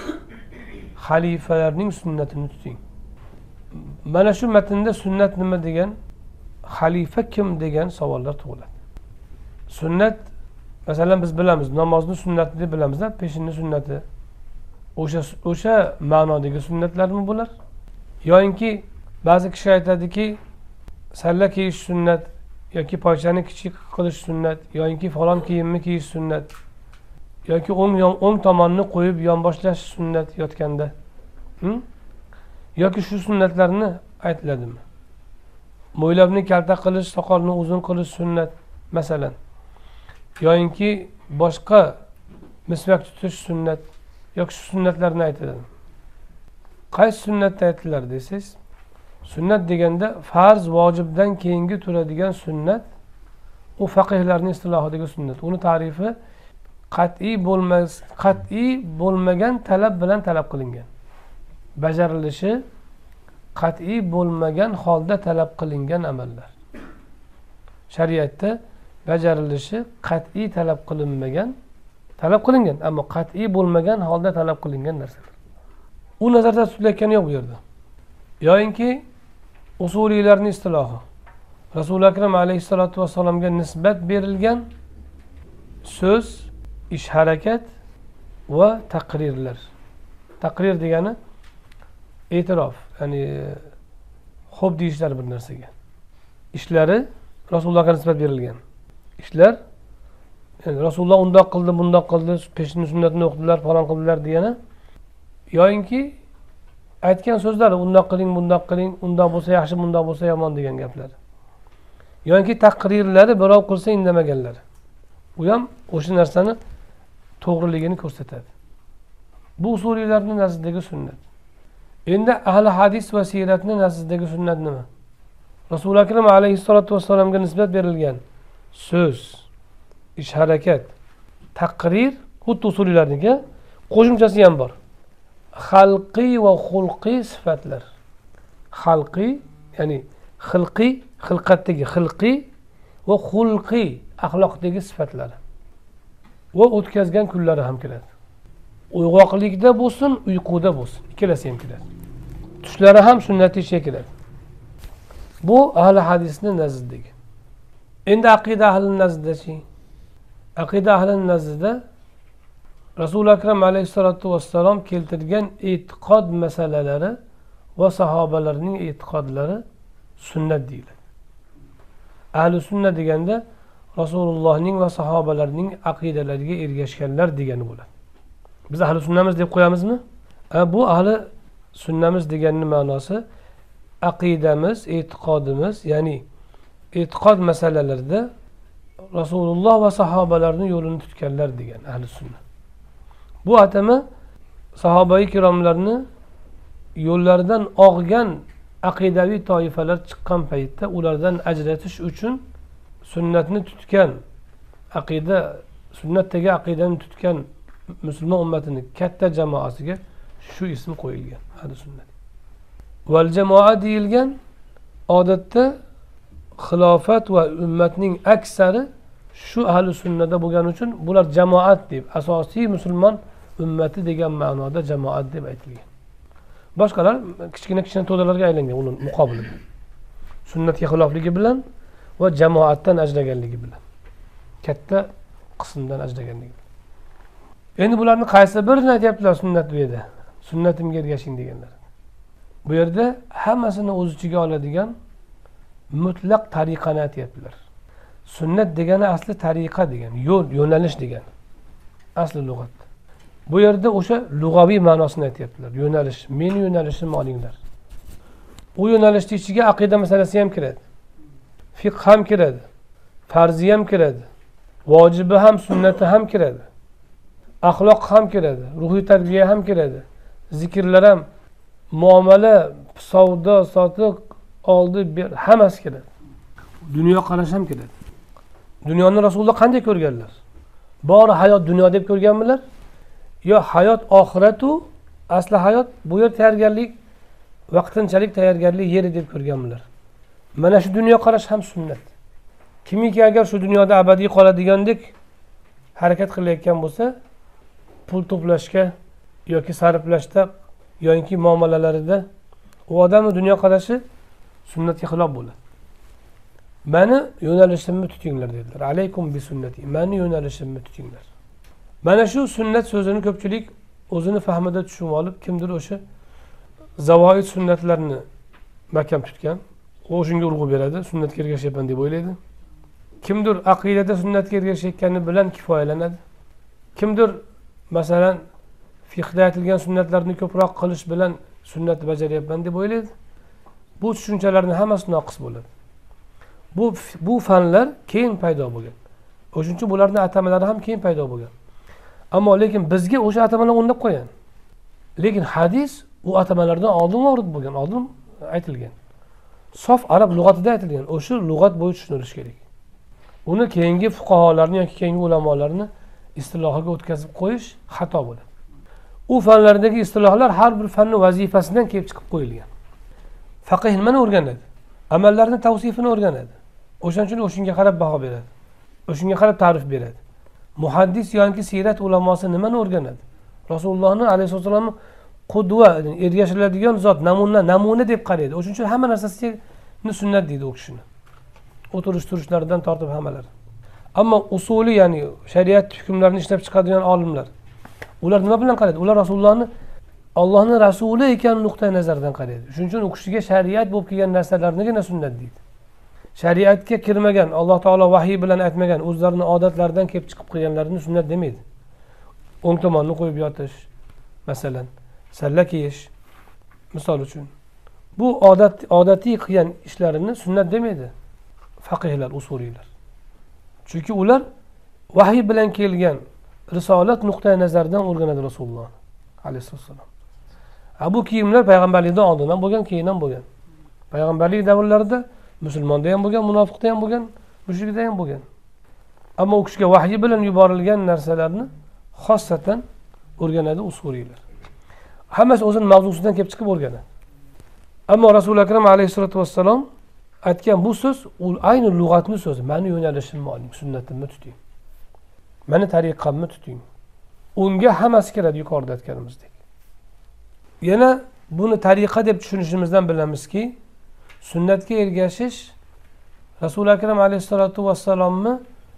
xalifalarning sunnatini tuting. Mana shu matnda sunnat nima degan, xalifa kim degan savollar tug'iladi. Sunnat, masalan biz bilamiz, namozni sunnati deb bilamiz, peshinni sunnati. O'sha o'sha ma'nodagi sunnatlarmi bular? Yo'inki ba'zi kishi aytadiki, salla kiyish sunnat yoki poychani kichik qilish sunnat, yoki falon kiyimni kiyish sunnat, yoki o'ng o'ng tomonni qo'yib yonboshlash sunnat yotganda. Hm? Yoki shu sunnatlarni aytiladimi? mo'ylabni kalta qilish, soqolni uzun qilish sunnat masalan. Yo'inki boshqa misvak tutish sunnat. Yo'q, shu sunnatlarni aytadi. Qaysi sunnatda aytdilar desiz? Sunnat deganda farz, vojibdan keyingi turadigan sunnat, u faqihlarning istilohidagi sunnat. Uni ta'rifi qat'iy bo'lmas, qat'iy bo'lmagan talab bilan talab qilingan. Bajarilishi qat'iy bo'lmagan holda talab qilingan amallar. Shariatda bajarilishi qat'iy talab qilinmagan, talab qilingan, ammo qat'iy bo'lmagan holda talab qilingan narsalar. U nazarda tutilayotgani yo'q bu yerda. Yo'inki usuliylarning istilohi. Rasul akram alayhissalatu vassalomga nisbat berilgan so'z, ish, harakat va taqrirlar. Taqrir degani e'tirof, ya'ni xo'p deyishlar bir narsaga. Ishlari Rasulullohga nisbat berilgan. Ishlar, yani Rasululloh undoq qildi, bundoq qildi, peshin sunnatini o'qidilar, falon qildilar degani. Yo'inki aytgan so'zlar undoq qiling, bundoq qiling, undoq bo'lsa yaxshi, bundoq bo'lsa yomon degan gaplar. Yo'inki taqrirlari birov qilsa indamaganlar. Bu ham o'sha narsani to'g'riligini ko'rsatadi. Bu usuliylarning nazdidagi sunnat. Endi ahli hadis va siyratning nazdidagi sunnat nima? Rasul akram alayhissalatu vassalomga nisbat berilgan so'z, ish, harakat, taqrir xuddi usuliylarniki, qo'shimchasi ham bor. Xalqiy va xulqiy sifatlar. Xalqiy, ya'ni xilqiy, xilqatdagi xilqiy va xulqiy, axloqdagi sifatlar. Va o'tkazgan kunlari ham kiradi. Uyg'oqlikda bo'lsin, uyquda bo'lsin, ikkalasi ham kiradi. Tushlari ham sunnatiy ishga kiradi. Bu ahli hadisning nazdidagi. Endi aqida ahlining nazdida-chi? Aqida ahlining nazdida Rasul akram alayhissalatu vassalom keltirgan e'tiqod masalalari va sahobalarning e'tiqodlari sunnat deyiladi. Ahli sunnat deganda Rasulullohning va sahobalarining aqidalariga ergashganlar degani bo'ladi. Biz ahli sunnamiz deb qo'yamizmi? Bu ahli sunnamiz deganning ma'nosi aqidamiz, e'tiqodimiz, ya'ni e'tiqod masalalarida Rasululloh va sahobalarining yo'lini tutganlar degan ahli sunnat. Bu atama sahobai kiromlarni yo'llaridan og'gan aqidaviy toifalar chiqqan paytda ulardan ajratish uchun sunnatni tutgan, aqida, sunnatdagi aqidani tutgan musulmon ummatining katta jamoasiga shu ism qo'yilgan, ahli sunnat. Val jamoa deyilgan odatda xilofat va ummatning aksari shu ahli sunnada bo'lgani uchun bular jamoat deb, asosiy musulmon ummati degan ma'noda jamoat deb aytilgan. Boshqalar kichkina kichkina to'dalarga aylangan uning muqobilida. Sunnatga xilofligi bilan va jamoatdan ajraganligi bilan, katta qismdan ajraganligi bilan. Endi bularni qaysi birini aytyaptilar sunnat bu yerda? Sunnatimga ergashing deganlar. Bu yerda hammasini o'z ichiga oladigan mutlaq tariqani aytyaptilar. Sunnat degani asli tariqa degan, yo'l, yo'nalish degan. Asli lug'atda. Bu yerda o'sha lug'aviy ma'nosini aytyaptilar. Yo'nalish, meni yo'nalishim olinglar. U yo'nalishning ichiga aqida masalasi ham kiradi. Fiqh ham kiradi. Farzi ham kiradi. Vojibi ham, sunnati ham kiradi. Axloq ham kiradi. Ruhiy tarbiya ham kiradi. Zikrlar ham, muomala, savdo, sotiq, oldi, ber, hammasi kiradi. Dunyo qarash ham kiradi. Dunyoni Rasululloh qanday ko'rganlar? Bori hayot dunyo deb ko'rganmilar? Yo hayot oxiratu, asli hayot bu yer tayyorgarlik, vaqtinchalik tayyorgarlik yeri deb ko'rganmilar. Mana shu dunyo qarash ham sunnat. Kimiki agar shu dunyoda abadiy qoladegandek harakat qilayotgan bo'lsa, pul to'plashga yoki sarflashda yoki muomalalarida u odamning dunyo qarashi sunnatga xilof bo'ladi. Meni yo'nalishimni tutinglar dedilar. Alaykum bi sunnati. Meni yo'nalishimni tutinglar. Mana shu sunnat so'zini ko'pchilik o'zini fahmida tushunib olib, kimdir o'sha zavoid sunnatlarni mahkam tutgan, u shunga urg'u beradi, sunnatga ergashyapman deb o'ylaydi. Kimdir aqidada sunnatga ergashayotgani bilan kifoyalanadi. Kimdir masalan fiqhda aytilgan sunnatlarni ko'proq qilish bilan sunnatni bajaryapman deb o'ylaydi. Bu tushunchalarning hammasi noqis bo'ladi. Bu bu fanlar keyin paydo bo'lgan. O'shuning uchun bularning atamalari ham keyin paydo bo'lgan. Ammo lekin bizga o'sha atamalar o'rnab qo'ygan. Lekin hadis u atamalardan oldin vorid bo'lgan, oldin aytilgan. Sof arab lug'atida aytilgan. O'sha lug'at bo'yicha tushunilishi kerak. Uni keyingi fuqarolarni yoki keyingi ulamolarni istilohiga o'tkazib qo'yish xato bo'ladi. U fanlardagi istilohlar har bir fanning vazifasidan kelib chiqib qo'yilgan. Faqih nimani o'rganadi? Amallarning tavsifini o'rganadi. O'shaning uchun o'shunga qarab baho beradi. O'shunga qarab ta'rif beradi. Muhaddis yoki siyrat ulamosi nimani o'rganadi? Rasulullohning alayhi vasallam qudva, ergashiladigan zot, namuna, namuna deb qaraydi. O'shuning uchun hamma narsasini sunnat deydi u kishini. O'tirish turishlaridan tortib hammalari. Ammo usuli, ya'ni shariat hukmlarini ishlab chiqadigan olimlar, ular nima bilan qaraydi? Ular Rasulullohni Allohning rasuli ekan nuqtai nazardan qaraydi. Shuning uchun u kishiga shariat bo'lib kelgan narsalarnigina sunnat deydi. Shariatga kirmagan, Alloh taolo vahiy bilan aytmagan, o'zlarining odatlaridan kelib chiqib qilganlarini sunnat demaydi. O'ng tomonni qo'yib yotish, masalan, salla kiyish, misol uchun. Bu odat odatiy qilgan ishlarini sunnat demaydi faqihlar, usuliylar. Chunki ular vahiy bilan kelgan risolat nuqtai nazaridan o'rganadi Rasululloh alayhissalom. Bu kiyimlar payg'ambarlikdan oldin ham bo'lgan, keyin ham bo'lgan. Payg'ambarlik davrlarida musulmonda ham bo'lgan, munofiqda ham bo'lgan, mushrikda ham bo'lgan. Ammo u kishiga vahiy bilan yuborilgan narsalarni xossatan o'rganadi usuliylar. Hammasi o'zining mavzusidan kelib chiqib o'rganadi. Ammo Rasul akram alayhisolatu vassalom aytgan bu so'z, u ayni lug'atning so'zi. Meni yo'nalishimni oling, sunnatimni tuting. Meni tariqamni tuting. Unga hammasi kiradi yuqorida aytganimizdek. Yana buni tariqa deb tushunishimizdan bilamizki, sunnatga ergashish Rasul akram alayhisolatu vassalomni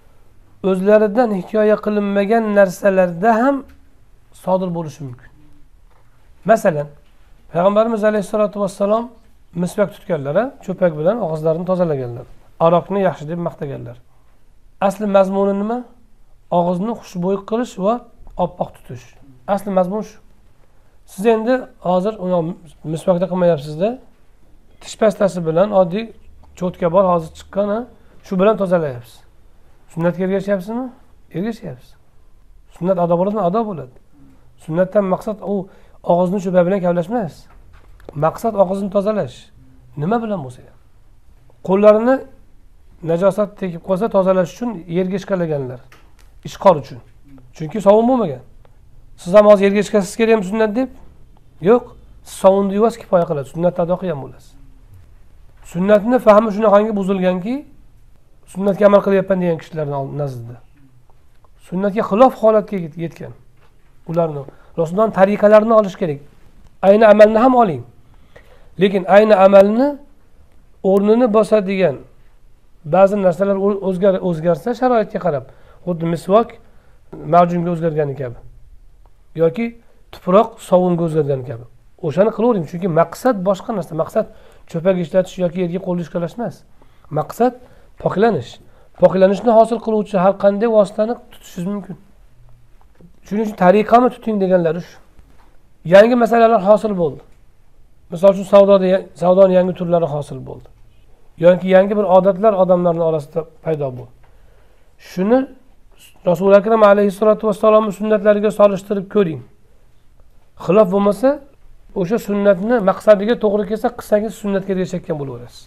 o'zlaridan hikoya qilinmagan narsalarda ham sodir bo'lishi mumkin. Masalan, Payg'ambarimiz alayhisolatu vassalom misvak tutganlar, cho'pak bilan og'izlarini tozalaganlar. Aroqni yaxshi deb maqtaganlar. Asli mazmuni nima? Og'izni xushbo'y qilish va oppoq tutish. Asli mazmun shu. Siz endi hozir misvakda qilmayapsiz-da. Tish pastasi bilan oddiy cho'tka bor, hozir chiqqan, shu bilan tozalayapsiz. Sunnatga ergashyapsizmi? Ergashyapsiz. Sunnat ado bo'ladi, ado bo'ladi. Sunnatdan maqsad u og'izni cho'pa bilan kavlash emas. Maqsad og'izni tozalash. Nima bilan bo'lsa ham. Qo'llarini najosat tekib qolsa tozalash uchun yerga ishqalaganlar. Ishqor uchun. Chunki sovun bo'lmagan. Siz ham hozir yerga ishqasiz kerakmi sunnat deb? Yo'q. Siz sovunni yuvasiz kifoya qiladi. Sunnatni ado qilgan bo'lasiz. Sunnatni fahmi shunaqangi buzilganki, sunnatga amal qilyapman degan kishilarning nazdida. Sunnatga xilof holatga yetgan. Ularni Rasulullohning tariqalarini olish kerak. Ayni amalni ham oling. Lekin ayni amalni o'rnini bosadigan ba'zi narsalar o'zgar o'zgarsa sharoitga qarab, xuddi misvok majunga o'zgargani kabi yoki tuproq sovunga o'zgargani kabi. O'shani qilavering, chunki maqsad boshqa narsa. Maqsad cho'pak ishlatish yoki yerga qo'l ishqalash emas. Maqsad poklanish. Poklanishni hosil qiluvchi har qanday vositani tutishingiz mumkin. Shuning uchun tariqani tuting deganlari shu. Yangi masalalar hosil bo'ldi. Misol uchun savdoda savdoning yangi turlari hosil bo'ldi. Yoki yangi bir odatlar odamlarning orasida paydo bo'ldi. Shuni Rasul akram alayhisolatu vassalomning sunnatlariga solishtirib ko'ring. Xilof bo'lmasa, o'sha sunnatni maqsadiga to'g'ri kelsa, qilsangiz sunnatga ergashayotgan bo'laverasiz.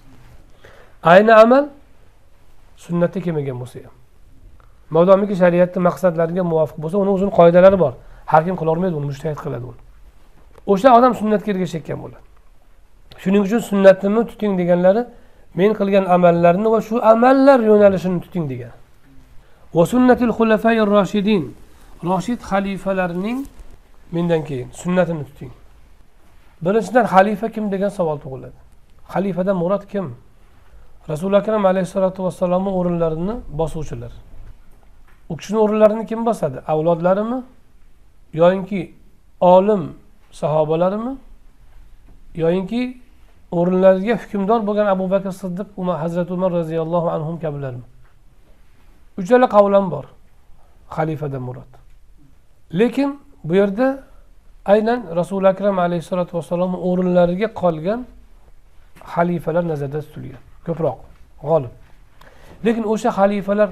Ayni amal sunnatga kelmagan bo'lsa ham. Modomiki shariatning maqsadlariga muvofiq bo'lsa, uning o'zining qoidalari bor. Har kim qila olmaydi, uni mujtahid qiladi uni. O'sha odam sunnatga ergashayotgan bo'ladi. Shuning uchun sunnatni tuting deganlari, men qilgan amallarni va shu amallar yo'nalishini tuting degan. Va sunnatul xulafa'ir roshidin. Roshid xalifalarning mendan keyin sunnatini tuting. Birinchidan xalifa kim degan savol tug'iladi. Xalifadan murod kim? Rasul akram alayhisolatu vassalomning o'rinlarini bosuvchilar. U kishining o'rinlarini kim bosadi? Avlodlarimi? Yo'inki olim sahobalarimi? Yo'inki o'rinlariga hukmdor bo'lgan Abu Bakr Siddiq, Umar, Hazrat Umar roziyallohu anhum kabilarmi? Uchala qavlam bor. Xalifadan murod. Lekin bu yerda aynan Rasul akram alayhisolatu vassalom o'rinlariga qolgan xalifalar nazarda tutilgan. Ko'proq, g'olib. Lekin o'sha xalifalar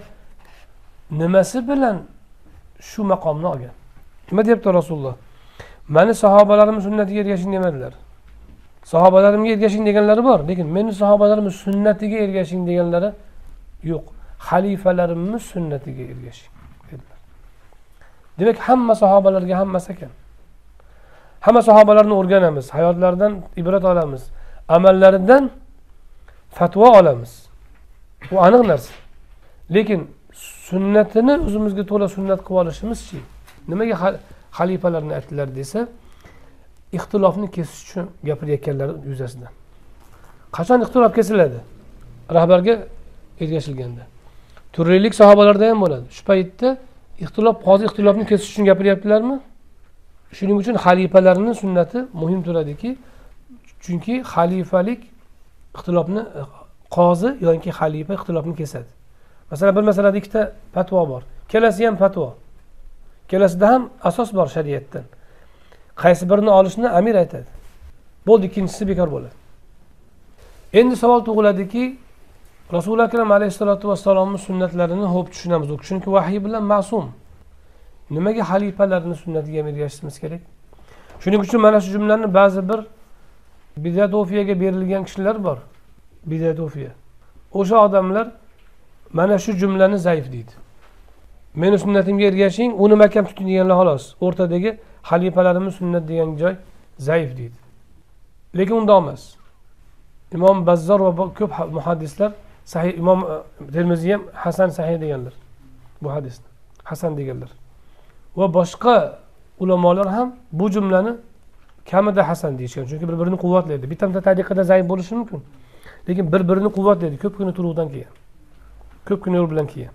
nimasi bilan shu maqomni olgan? Nima deyapti Rasululloh? Meni sahobalarim sunnatiga ergashing demadilar. Sahobalarimga ergashing deganlari bor, lekin meni sahobalarim sunnatiga ergashing deganlari yo'q. Xalifalarimning sunnatiga ergashing dedilar. Demak, hamma sahobalarga hammasi ekan. Hamma sahobalarni o'rganamiz, hayotlaridan ibrat olamiz, amallaridan fatvo olamiz. Bu aniq narsa. Lekin sunnatini o'zimizga to'la sunnat qilib olishimiz-chi? Nimaga xalifalarni aytdilar desa, ixtilofni kesish uchun gapirayotganlari yuzasidan. Qachon ixtilof kesiladi? Rahbarga ergashilganda. Turlilik sahobalarda ham bo'ladi. Shu paytda ixtilof, hozir ixtilofni kesish uchun gapiryaptilarmi? Shuning uchun xalifalarning sunnati muhim turadiki, chunki xalifalik ixtilofni, qozi yoki xalifa ixtilofni kesadi. Masalan, bir masalada ikkita fatvo bor. Kelasi ham fatvo. Kelasida ham asos bor shariatdan. Qaysi birini olishni amir aytadi. Bo'ldi, ikkinchisi bekor bo'ladi. Endi savol tug'iladiki, Rasululloh akram alayhisolatu vassalomning sunnatlarini xo'p tushunamiz. U chunki vahiy bilan ma'sum. Nimaga xalifalarning sunnatiga ergashishimiz kerak? Shuning uchun mana shu jumlalarni ba'zi bir bid'atofiyaga berilgan kishilar bor. Bid'atofiya. O'sha odamlar mana shu jumlani zaif deydi. Meni sunnatimga ergashing, uni mahkam tuting deganlar xolos. O'rtadagi xalifalarimning sunnat degan joy zaif deydi. Lekin unda emas. Imom Bazzor va ko'p muhaddislar sahih, Imom Termiziy ham hasan sahih deganlar. Bu hadisni hasan deganlar. Va boshqa ulamolar ham bu jumlani kamida hasan deyishgan. Chunki bir-birini quvvatlaydi. Bitta tariqada zaif bo'lishi mumkin. Lekin bir-birini quvvatlaydi ko'pgina turuvdan keyin. Ko'pgina yo'l bilan keyin.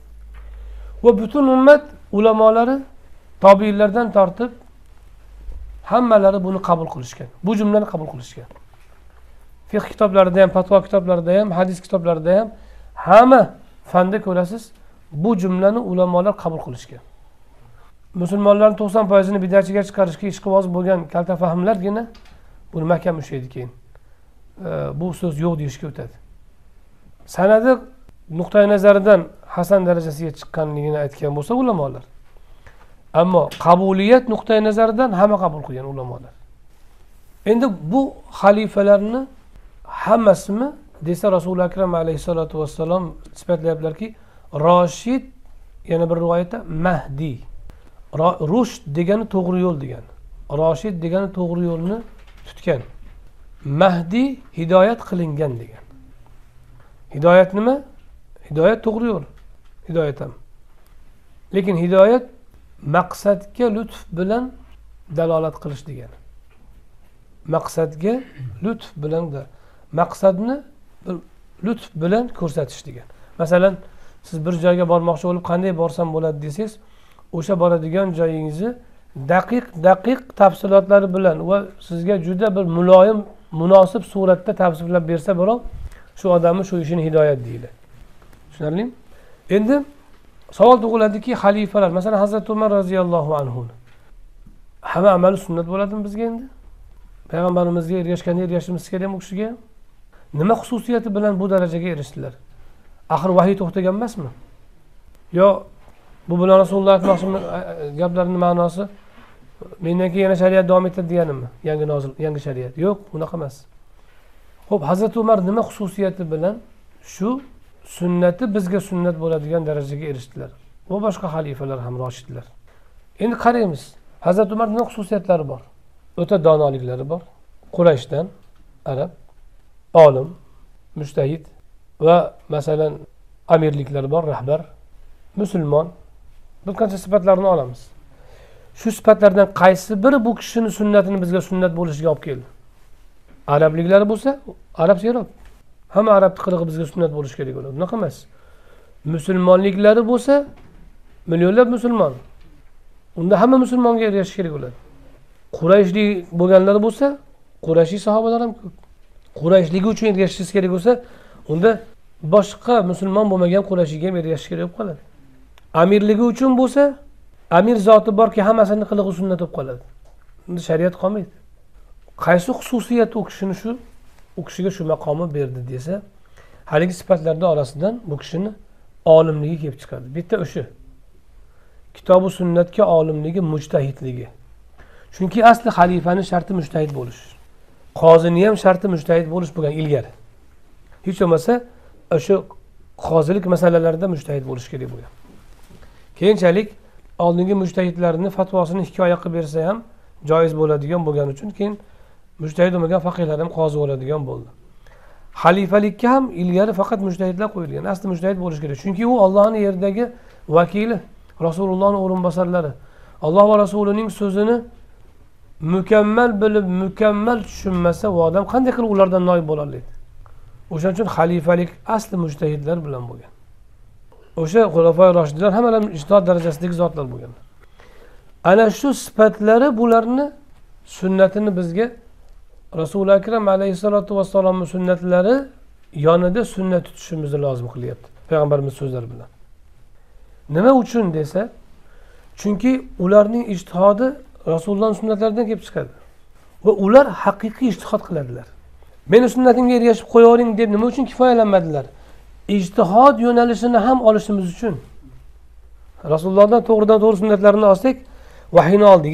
Va butun ummat ulamolari tobiinlardan tortib hammalari buni qabul qilishgan. Bu jumlani qabul qilishgan. Fiqh kitoblarida ham, fatvo kitoblarida ham, hadis kitoblarida ham hamma fanda ko'rasiz, bu jumlani ulamolar qabul qilishgan. Musulmonlarning to'qson foizini bid'atchiga chiqarishga ishqiboz bo'lgan kalta fahmlargina buni mahkam ushlaydi keyin. Bu so'z yo'q deyishga o'tadi. Sanadi nuqtai nazaridan hasan darajasiga chiqqanligini aytgan bo'lsa ulamolar. Ammo qabuliyat nuqtai nazaridan hamma qabul qilgan ulamolar. Endi bu xalifalarni hammasini desa Rasululloh akram alayhisolatu vassalom sifatlayaptilarki, Roshid, yana bir rivoyatda Mahdi. Rushd degani to'g'ri yo'l degan. Roshid degani to'g'ri yo'lni tutgan. Mahdi hidoyat qilingan degan. Hidoyat nima? Hidoyat to'g'ri yo'l. Hidoyat ham. Lekin hidoyat maqsadga lutf bilan dalolat qilish degani. Maqsadga lutf bilan da maqsadni lutf bilan ko'rsatish degan. Masalan, siz bir joyga bormoqchi bo'lib, qanday borsam bo'ladi desangiz, o'sha boradigan joyingizni daqiq-daqiq tafsilotlari bilan va sizga juda bir muloyim, munosib suratda tavsiflab bersa birov, shu odamni shu ishini hidoyat deydi. Tushunarlimi? Endi savol tug'iladiki, xalifalar, masalan, Hazrat Umar roziyallohu anhu. Hamma amali sunnat bo'ladimi bizga endi? Payg'ambarimizga ergashganda ergashishimiz kerakmi u kishiga? Nima xususiyati bilan bu darajaga erishdilar? Axir vahiy to'xtagan emasmi? Yo bu bilan Rasululloh aytmoqchi gaplarining ma'nosi mendan keyin yana shariat davom etadi deganimi? Yangi nozil, yangi shariat. Yo'q, unaqa emas. Xo'p, Hazrat Umar nima xususiyati bilan shu sunnati bizga sunnat bo'ladigan darajaga erishdilar? Va boshqa xalifalar ham roshidlar. Endi qaraymiz. Hazrat Umar nima xususiyatlari bor? O'ta donoliklari bor. Qurayshdan, arab, olim, mujtahid va masalan amirliklari bor, rahbar, musulmon. Bir qancha sifatlarni olamiz. Shu sifatlardan qaysi biri bu kishining sunnatini bizga sunnat bo'lishiga olib keldi? Arabliklari bo'lsa, arab serob. Hamma arab qilig'i bizga sunnat bo'lishi kerak bo'ladi. Unaqa emas. Musulmonliklari bo'lsa, millionlab musulmon. Unda hamma musulmonga ergashish kerak bo'ladi. Qurayshlik bo'lganlari bo'lsa, Qurayshi sahobalar ham ko'p. Qurayshligi uchun ergashishingiz kerak bo'lsa, unda boshqa musulmon bo'lmagan Qurayshiga ham ergashish kerak bo'lib qoladi. Amirligi uchun bo'lsa, amir zoti borki, hammasini qilig'i sunnat bo'lib qoladi. Unda shariat qolmaydi. Qaysi xususiyat u kishini shu u kishiga shu maqomni berdi desa, haligi sifatlarning orasidan bu kishini olimligi kelib chiqadi. Bitta o'sha kitob va sunnatga olimligi, mujtahidligi. Chunki asli xalifaning sharti mujtahid bo'lish. Qozining ham sharti mujtahid bo'lish bo'lgan ilgari. Hech bo'lmasa o'sha qozilik masalalarida mujtahid bo'lish kerak bo'lgan. Keyinchalik oldingi mujtahidlarning fatvosini hikoya qilib bersa ham joiz bo'ladigan bo'lgani uchun keyin mujtahid bo'lmagan faqihlar ham qozi bo'ladigan bo'ldi. Xalifalikka ham ilgari faqat mujtahidlar qo'yilgan. Asli mujtahid bo'lish kerak. Chunki u Allohning yerdagi vakili, Rasulullohning o'rinbosarlari. Alloh va Rasulining so'zini mukammal bilib, mukammal tushunmasa, u odam qanday qilib ulardan noib bo'la oladi? O'shaning uchun xalifalik asli mujtahidlar bilan bo'lgan. O'sha xulafoi roshidlar hammalari ijtihod darajasidagi zotlar bo'lgan. Ana shu sifatlari bularni sunnatini bizga Rasul akram alayhissalatu vassalomning sunnatlari yonida sunnat tutishimizni lozim qilyapti. Payg'ambarimiz so'zlari bilan. Nima uchun desa, chunki ularning ijtihodi Rasulullohning sunnatlaridan kelib chiqadi. Va ular haqiqiy ijtihod qiladilar. Meni sunnatimga ergashib qo'yavering deb nima uchun kifoyalanmadilar? Ijtihod yo'nalishini ham olishimiz uchun. Rasulullohdan to'g'ridan to'g'ri sunnatlarini olsak, vahiyni oldik.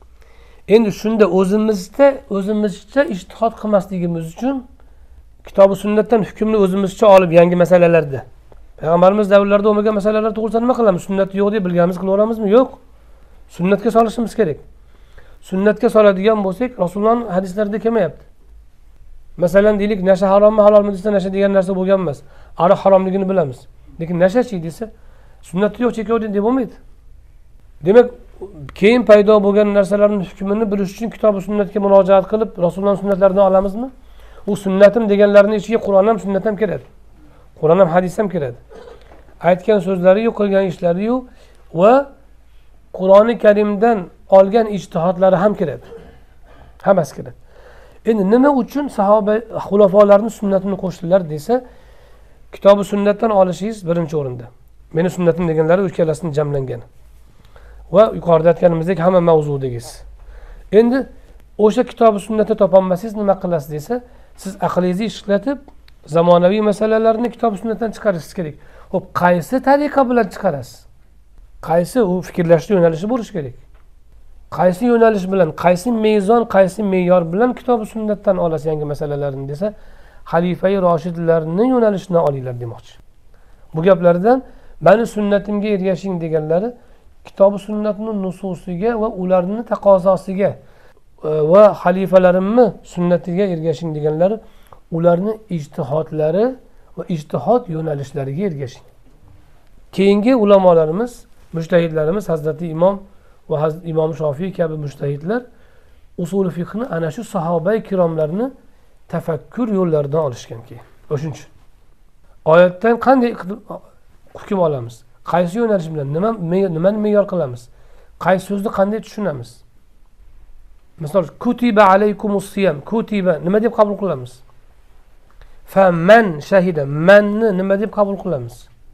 Endi shunda o'zimizda o'zimizcha ijtihod qilmasligimiz uchun kitob va sunnatdan hukmni o'zimizcha olib yangi masalalarda Payg'ambarimiz davrlarida bo'lmagan masalalar to'g'risida nima qilamiz? Sunnat yo'q deb bilganimiz qilaveramizmi? Yo'q. Sunnatga solishimiz kerak. Sunnatga soladigan bo'lsak, Rasulullohning hadislarida kelmayapti. Masalan, deylik, nasha harommi, halolmi desa, nasha degan narsa bo'lgan emas. Aroq haromligini bilamiz. Lekin nashachi desa, sunnatda yo'q, chekayotgan deb bo'lmaydi. Demak, keyin paydo bo'lgan narsalarning hukmini bilish uchun kitob va sunnatga murojaat qilib, Rasulullohning sunnatlaridan olamizmi? U sunnatim deganlarning ichiga Qur'on ham, sunnat ham kiradi. Qur'on ham, hadis ham kiradi. Aytgan so'zlari-yu, qilgan ishlari-yu va Qur'oni Karimdan olgan ijtihodlari ham kiradi. Hammasi kiradi. Endi nima uchun sahoba xulafolarning sunnatini qo'shdilar desa, kitob va sunnatdan olishingiz birinchi o'rinda. Meni sunnatim deganlari o'chkalasini jamlangan. Va yuqorida aytganimizdek hamma mavzudagiz. Endi o'sha kitob va sunnatni topolmasangiz nima qilasiz desa, siz aqlingizni ishlatib zamonaviy masalalarni kitob va sunnatdan chiqarishingiz kerak. Xo'p, qaysi tariqa bilan chiqarasiz? Qaysi u fikrlashning yo'nalishi bo'lishi kerak? Qaysi yo'nalish bilan, qaysi mezon, qaysi me'yor bilan kitob va sunnatdan olasiz yangi masalalarni desa, xalifai roshidlarning yo'nalishidan olinglar demoqchi. Bu gaplardan meni sunnatimga ergashing deganlari kitob va sunnatning nususiga va ularning taqozosiga va xalifalarimni sunnatiga ergashing deganlari ularning ijtihodlari va ijtihod yo'nalishlariga ergashing. Keyingi ulamolarimiz, mujtahidlarimiz Hazrati Imom va Imom Shofiy kabi mujtahidlar usul fiqhni ana shu sahoba-i kiromlarni tafakkur yo'llaridan olishgan keyin. O'shuncha oyatdan qanday hukm olamiz? Qaysi yo'nalish bilan nima nimani me'yor qilamiz? Qaysi so'zni qanday tushunamiz? Misol kutiba alaykumus siyam, kutiba nima deb qabul qilamiz? Fa man shahida, manni nima deb qabul qilamiz?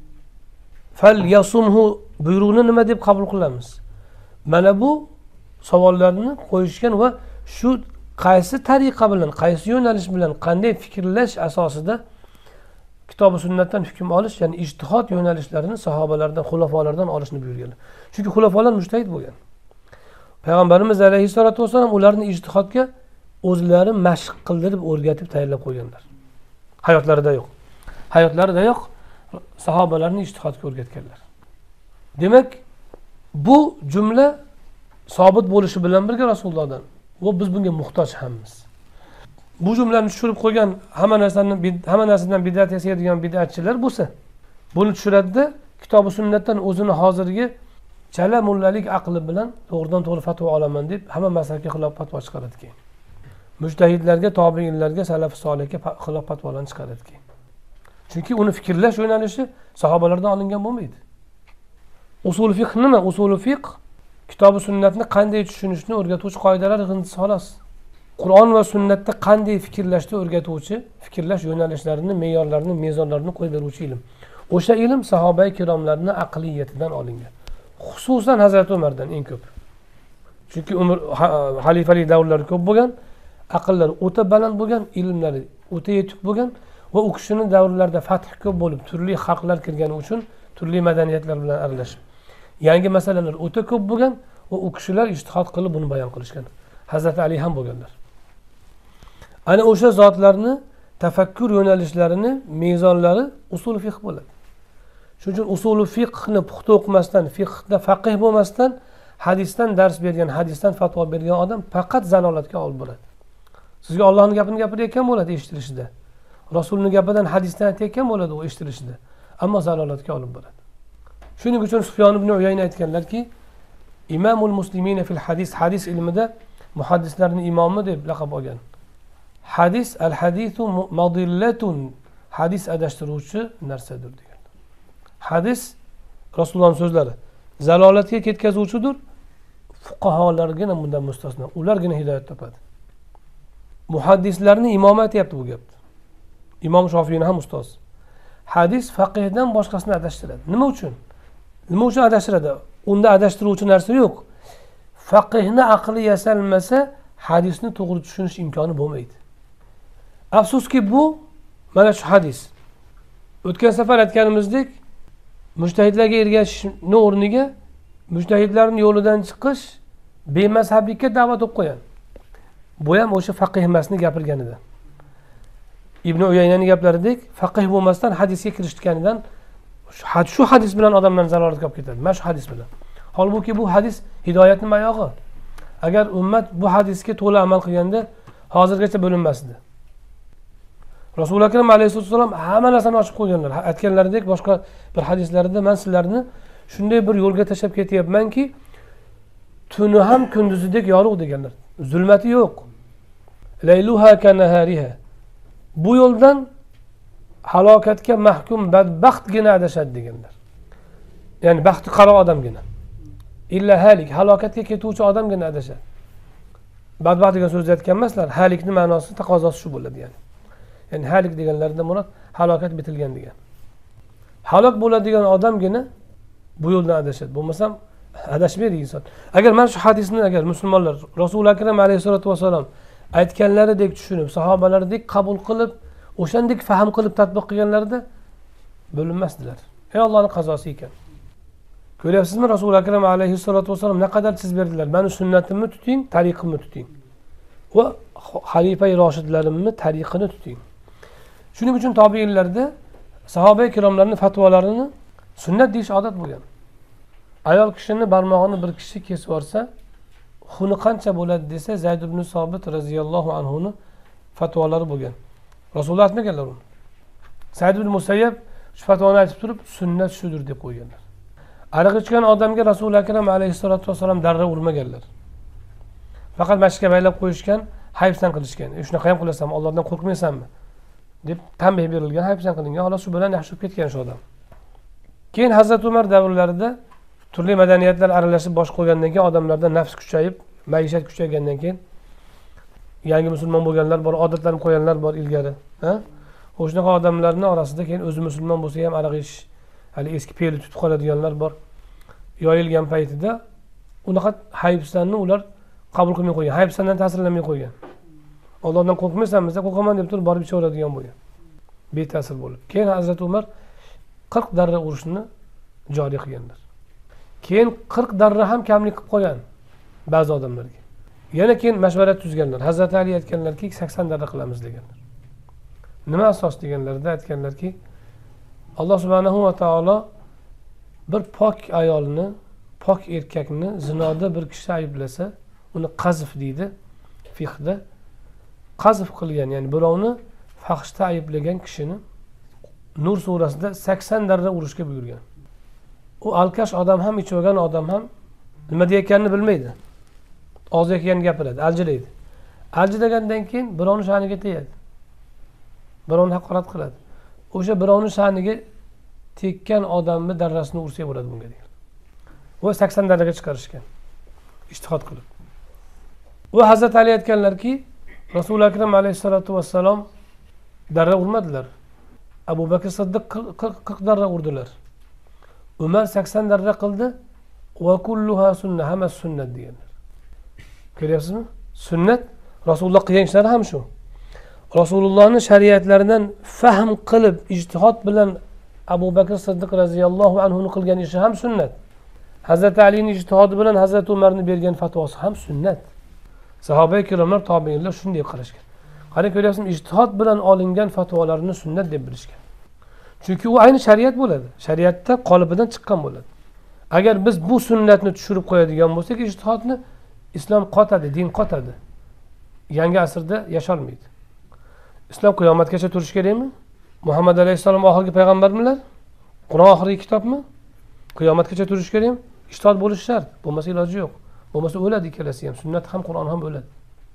Fal yasumhu buyruqni nima deb qabul qilamiz? Mana bu savollarni qo'yishgan va shu qaysi tariqa bilan, qaysi yo'nalish bilan, qanday fikrlash asosida kitob va sunnatdan hukm olish, ya'ni ijtihod yo'nalishlarini sahobalardan, xulafolardan olishni buyurganlar. Chunki xulafolar mujtahid bo'lgan. Payg'ambarimiz alayhissalatu vasallam ularni ijtihodga o'zlari mashq qildirib, o'rgatib tayyorlab qo'yganlar. Hayotlarida yo'q. Hayotlarida yo'q, sahobalarni ijtihodga o'rgatganlar. Demak, bu jumla sobit bo'lishi bilan birga Rasulullohdan va biz bunga muhtoj hammiz. Bu jumlani tushirib qo'ygan hamma narsani hamma narsadan bid'at yasaydigan bid'atchilar bo'lsa, buni tushiradida kitob va sunnatdan o'zini hozirgi chala mullalik aqli bilan to'g'ridan to'g'ri fatvo olaman deb hamma mazhabga xilof fatvo chiqaradi keyin. Mujtahidlarga, tobiinlarga, salaf solihga xilof fatvolarni chiqaradi keyin. Chunki uni fikrlash yo'nalishi sahobalardan olingan bo'lmaydi. Usul fiqh nima? Usul fiqh kitob va sunnatni qanday tushunishni o'rgatuvchi qoidalar yig'indisi xolos. Qur'on va sunnatda qanday fikrlashni o'rgatuvchi, fikrlash yo'nalishlarini, me'yorlarini, mezonlarini qo'yib beruvchi ilm. O'sha ilm sahoba-i kiromlarning aqliyatidan olingan. Xususan Hazrat Umardan eng ko'p. Chunki umr xalifalik davrlari ko'p bo'lgan, aqllari o'ta baland bo'lgan, ilmlari o'ta yetuk bo'lgan va u kishining davrlarida fath ko'p bo'lib, turli xalqlar kirgani uchun turli madaniyatlar bilan aralashib, yangi masalalar o'ta ko'p bo'lgan va u kishilar ijtihod qilib buni bayon qilishgan. Hazrat Ali ham bo'lganlar. Ana o'sha zotlarni tafakkur yo'nalishlarini, mezonlari usul fiqh bo'ladi. Shuning uchun usul fiqhni puxta o'qimasdan, fiqhda faqih bo'lmasdan, hadisdan dars bergan, hadisdan fatvo bergan odam faqat zalolatga olib boradi. Sizga Allohning gapini gapirayotgan bo'ladi eshitilishida. Rasulning gapidan hadisdan aytayotgan bo'ladi u eshitilishida. Ammo zalolatga olib boradi. Shuning uchun Sufyon ibn Uyayna aytganlarki, Imamul muslimina fil hadis, hadis ilmida muhaddislarning imomi deb laqab olgan. Hadis al-hadisu madillatun, hadis adashtiruvchi narsadir degan. Hadis Rasulullohning so'zlari zalolatga ketkazuvchidir. Fuqaholargina bundan mustasno, ulargina hidoyat topadi. Muhaddislarning imomi aytayapti bu gapni. Imom Shofiyning ham ustoz. Hadis faqihdan boshqasini adashtiradi. Nima uchun? Nima uchun adashtiradi? Unda adashtiruvchi narsa yo'q. Faqihni aqli yasalmasa, hadisni to'g'ri tushunish imkoni bo'lmaydi. Afsuski bu mana shu hadis. O'tgan safar aytganimizdek, mujtahidlarga ergashishning o'rniga mujtahidlarning yo'lidan chiqish bemazhablikka da'vat o'qib qo'ygan. Bu ham o'sha faqih emasni gapirganidan. Ibn Uyaynaning gaplaridek, faqih bo'lmasdan hadisga kirishganidan shu hadis bilan odamlarni zalolatga olib ketadi. Mana shu hadis bilan. Holbuki bu hadis hidoyatning oyog'i. Agar ummat bu hadisga to'la amal qilganda hozirgacha bo'linmasdi. Rasululloh akram alayhissalom hamma narsani ochib qo'yganlar. Aytganlaridek boshqa bir hadislarda men sizlarni shunday bir yo'lga tashlab ketyapmanki, tuni ham kunduzidek yorug' deganlar. Zulmati yo'q. Layluha kanahariha. Bu yo'ldan halokatga mahkum badbaxtgina adashadi deganlar. Ya'ni baxti qaro odamgina. Illa halik, halokatga ketuvchi odamgina adashadi. Badbaxt degan so'zni aytgan emaslar, halikning ma'nosi taqozosi shu bo'ladi yani. Ya'ni halik deganlarida murod halokat bitilgan degan. Halok bo'ladigan odamgina bu yo'ldan adashadi. Bo'lmasam adashmaydi inson. Agar mana shu hadisni agar musulmonlar Rasululloh akram alayhisolatu vasallam aytganlaridek tushunib, sahobalardek qabul qilib, o'shandek fahm qilib tatbiq qilganlarida bo'linmasdilar. Ey Allohning qazosi ekan. Ko'ryapsizmi, Rasululloh akram alayhisolatu vasallam naqadar chiz berdilar. Meni sunnatimni tuting, tariqimni tuting. Va xalifa-i roshidlarimni tariqini tuting. Shuning uchun tobiinlarda sahoba-i kiromlarning fatvolarini sunnat deyish odat bo'lgan. Ayol kishini barmog'ini bir kishi kesib olsa, xuni qancha bo'ladi desa, Zayd ibn Sobit radhiyallohu anhu ning fatvolari bo'lgan. Rasululloh aytmaganlar uni. Said ibn Musayyab shu fatvoni aytib turib, sunnat shudir deb qo'yganlar. Ariq ichgan odamga Rasululloh akram alayhisolatu vasallam darra urmaganlar. Faqat masjidga baylab qo'yishgan, hayfsan qilishgan. E shunaqa ham qilasanmi, Allohdan qo'rqmaysanmi? deb tanbeh berilgan, hayfsan qilingan. Xolos shu bilan yaxshi ketgan shu odam. Keyin Hazrat Umar davrlarida turli madaniyatlar aralashib bosh qo'ygandan keyin odamlarda nafs kuchayib, maishat kuchaygandan keyin yangi musulmon bo'lganlar bor, odatlanib qo'yganlar bor ilgari, ha? O'shunaqa odamlarning orasida keyin o'zi musulmon bo'lsa ham aroq ichish, hali eski peli tutib qoladiganlar bor. Yoyilgan paytida unaqa hayfsanni ular qabul qilmay qo'ygan. Hayfsandan ta'sirlanmay qo'ygan. Allohdan qo'rqmaysanmi desa, qo'rqaman deb turib borib ichaveradigan bo'lgan. Beta'sir bo'lib. Keyin Hazrat Umar qirq darra urushni joriy qilganlar. Keyin qirq darra ham kamlik qilib qo'ygan ba'zi odamlarga. Yana keyin mashvarat tuzganlar. Hazrat Ali aytganlarki, sakson darra qilamiz deganlar. Nima asos deganlarda aytganlarki, Alloh subhanahu va taolo bir pok ayolni, pok erkakni zinoda bir kishi ayblasa, uni qazf deydi fiqhda. Qazf qilgan, ya'ni birovni fahshda ayblagan kishini Nur surasida sakson darra urishga buyurgan. U alkash odam ham, ichmagan odam ham nima deyotganini bilmaydi. Og'ziga kelganini gapiradi, aljilaydi. Aljilagandan keyin birovning sha'niga tegadi. Birovni haqorat qiladi. O'sha birovning sha'niga tekkan odamni darrasini ursa bo'ladi bunga degan. Va sakson darraga chiqarishgan. Ijtihod qilib. Va Hazrat Ali aytganlarki, Rasululloh akram alayhisolatu vassalom darra urmadilar. Abu Bakr Siddiq qirq darra urdilar. Umar sakson darra qildi. Va kulluha sunnah, hamma sunnat deganlar. Ko'ryapsizmi? Sunnat Rasululloh qilgan ishlari ham shu. Rasulullohning shariatlaridan fahm qilib ijtihod bilan Abu Bakr Siddiq radhiyallohu anhuning qilgan ishi ham sunnat. Hazrat Alining ijtihodi bilan Hazrat Umarning bergan fatvosi ham sunnat. Sahoba ikromlar, tobiinlar shunday qilishgan. Qani ko'ryapsizmi, ijtihod bilan olingan fatvolarni sunnat deb bilishgan. Chunki u ayni shariat bo'ladi. Shariatda qolibidan chiqqan bo'ladi. Agar biz bu sunnatni tushirib qo'yadigan bo'lsak, ijtihodni islom qotadi, din qotadi. Yangi asrda yasholmaydi. Islom qiyomatgacha turish kerakmi? Muhammad alayhissalom oxirgi payg'ambarmilar? Qur'on oxirgi kitobmi? Qiyomatgacha turish kerakmi? Ijtihod bo'lishi shart. Bo'lmasa iloji yo'q. Bo'lmasa o'ladi ikkalasi ham. Sunnat ham, Qur'on ham o'ladi.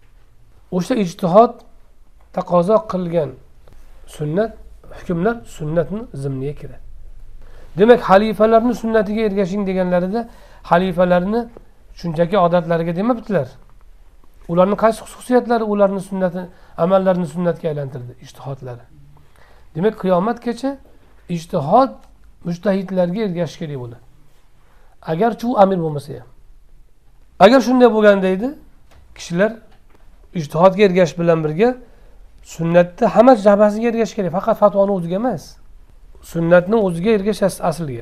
O'sha ijtihod taqozo qilgan sunnat, hukmlar sunnatning zimniga kiradi. Demak, xalifalarning sunnatiga ergashing deganlarida xalifalarni shunchaki odatlariga demabdilar. Ularning qaysi xususiyatlari ularning sunnati, amallarini sunnatga aylantirdi? Ijtihodlari. Demak, qiyomatgacha ijtihod mujtahidlarga ergashish kerak bo'ladi. Agarchi u amir bo'lmasa ham. Agar shunday bo'lganda edi, kishilar ijtihodga ergashish bilan birga sunnatda hamma jabhasiga ergashish kerak, faqat fatvoni o'ziga emas. Sunnatni o'ziga ergashish asliga.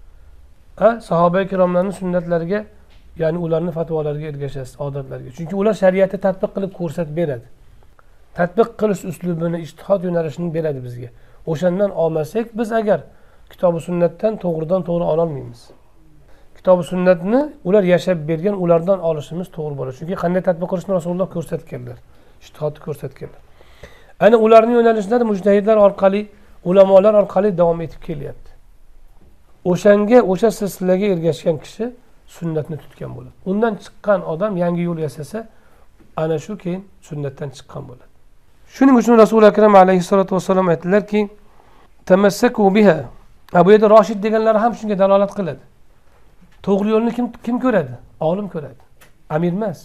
Ha, sahoba ikromlarning sunnatlariga, ya'ni ularning fatvolariga ergashasiz, odatlariga. Chunki ular shariatni tatbiq qilib ko'rsatib beradi. Tatbiq qilish uslubini, ijtihod yo'nalishini beradi bizga. O'shandan olmasak, biz agar kitob-u sunnatdan to'g'ridan to'g'ri ola olmaymiz. Kitob-u sunnatni ular yashab bergan, ulardan olishimiz to'g'ri bo'ladi. Chunki qanday tatbiq qilishni Rasululloh ko'rsatganlar, ijtihodni ko'rsatganlar. Ana ularning yo'nalishlari mujtahidlar orqali, ulamolar orqali davom etib kelyapti. O'shanga, o'sha silsilaga ergashgan kishi sunnatni tutgan bo'ladi. Undan chiqqan odam yangi yo'l yasasa, ana shu keyin sunnatdan chiqqan bo'ladi. Shuning uchun Rasul akram alayhissalatu vassalom aytdilarki, tamassaku biha. Bu yerda Rashid deganlari ham shunga dalolat qiladi. To'g'ri yo'lni kim kim ko'radi? Olim ko'radi. Amir emas.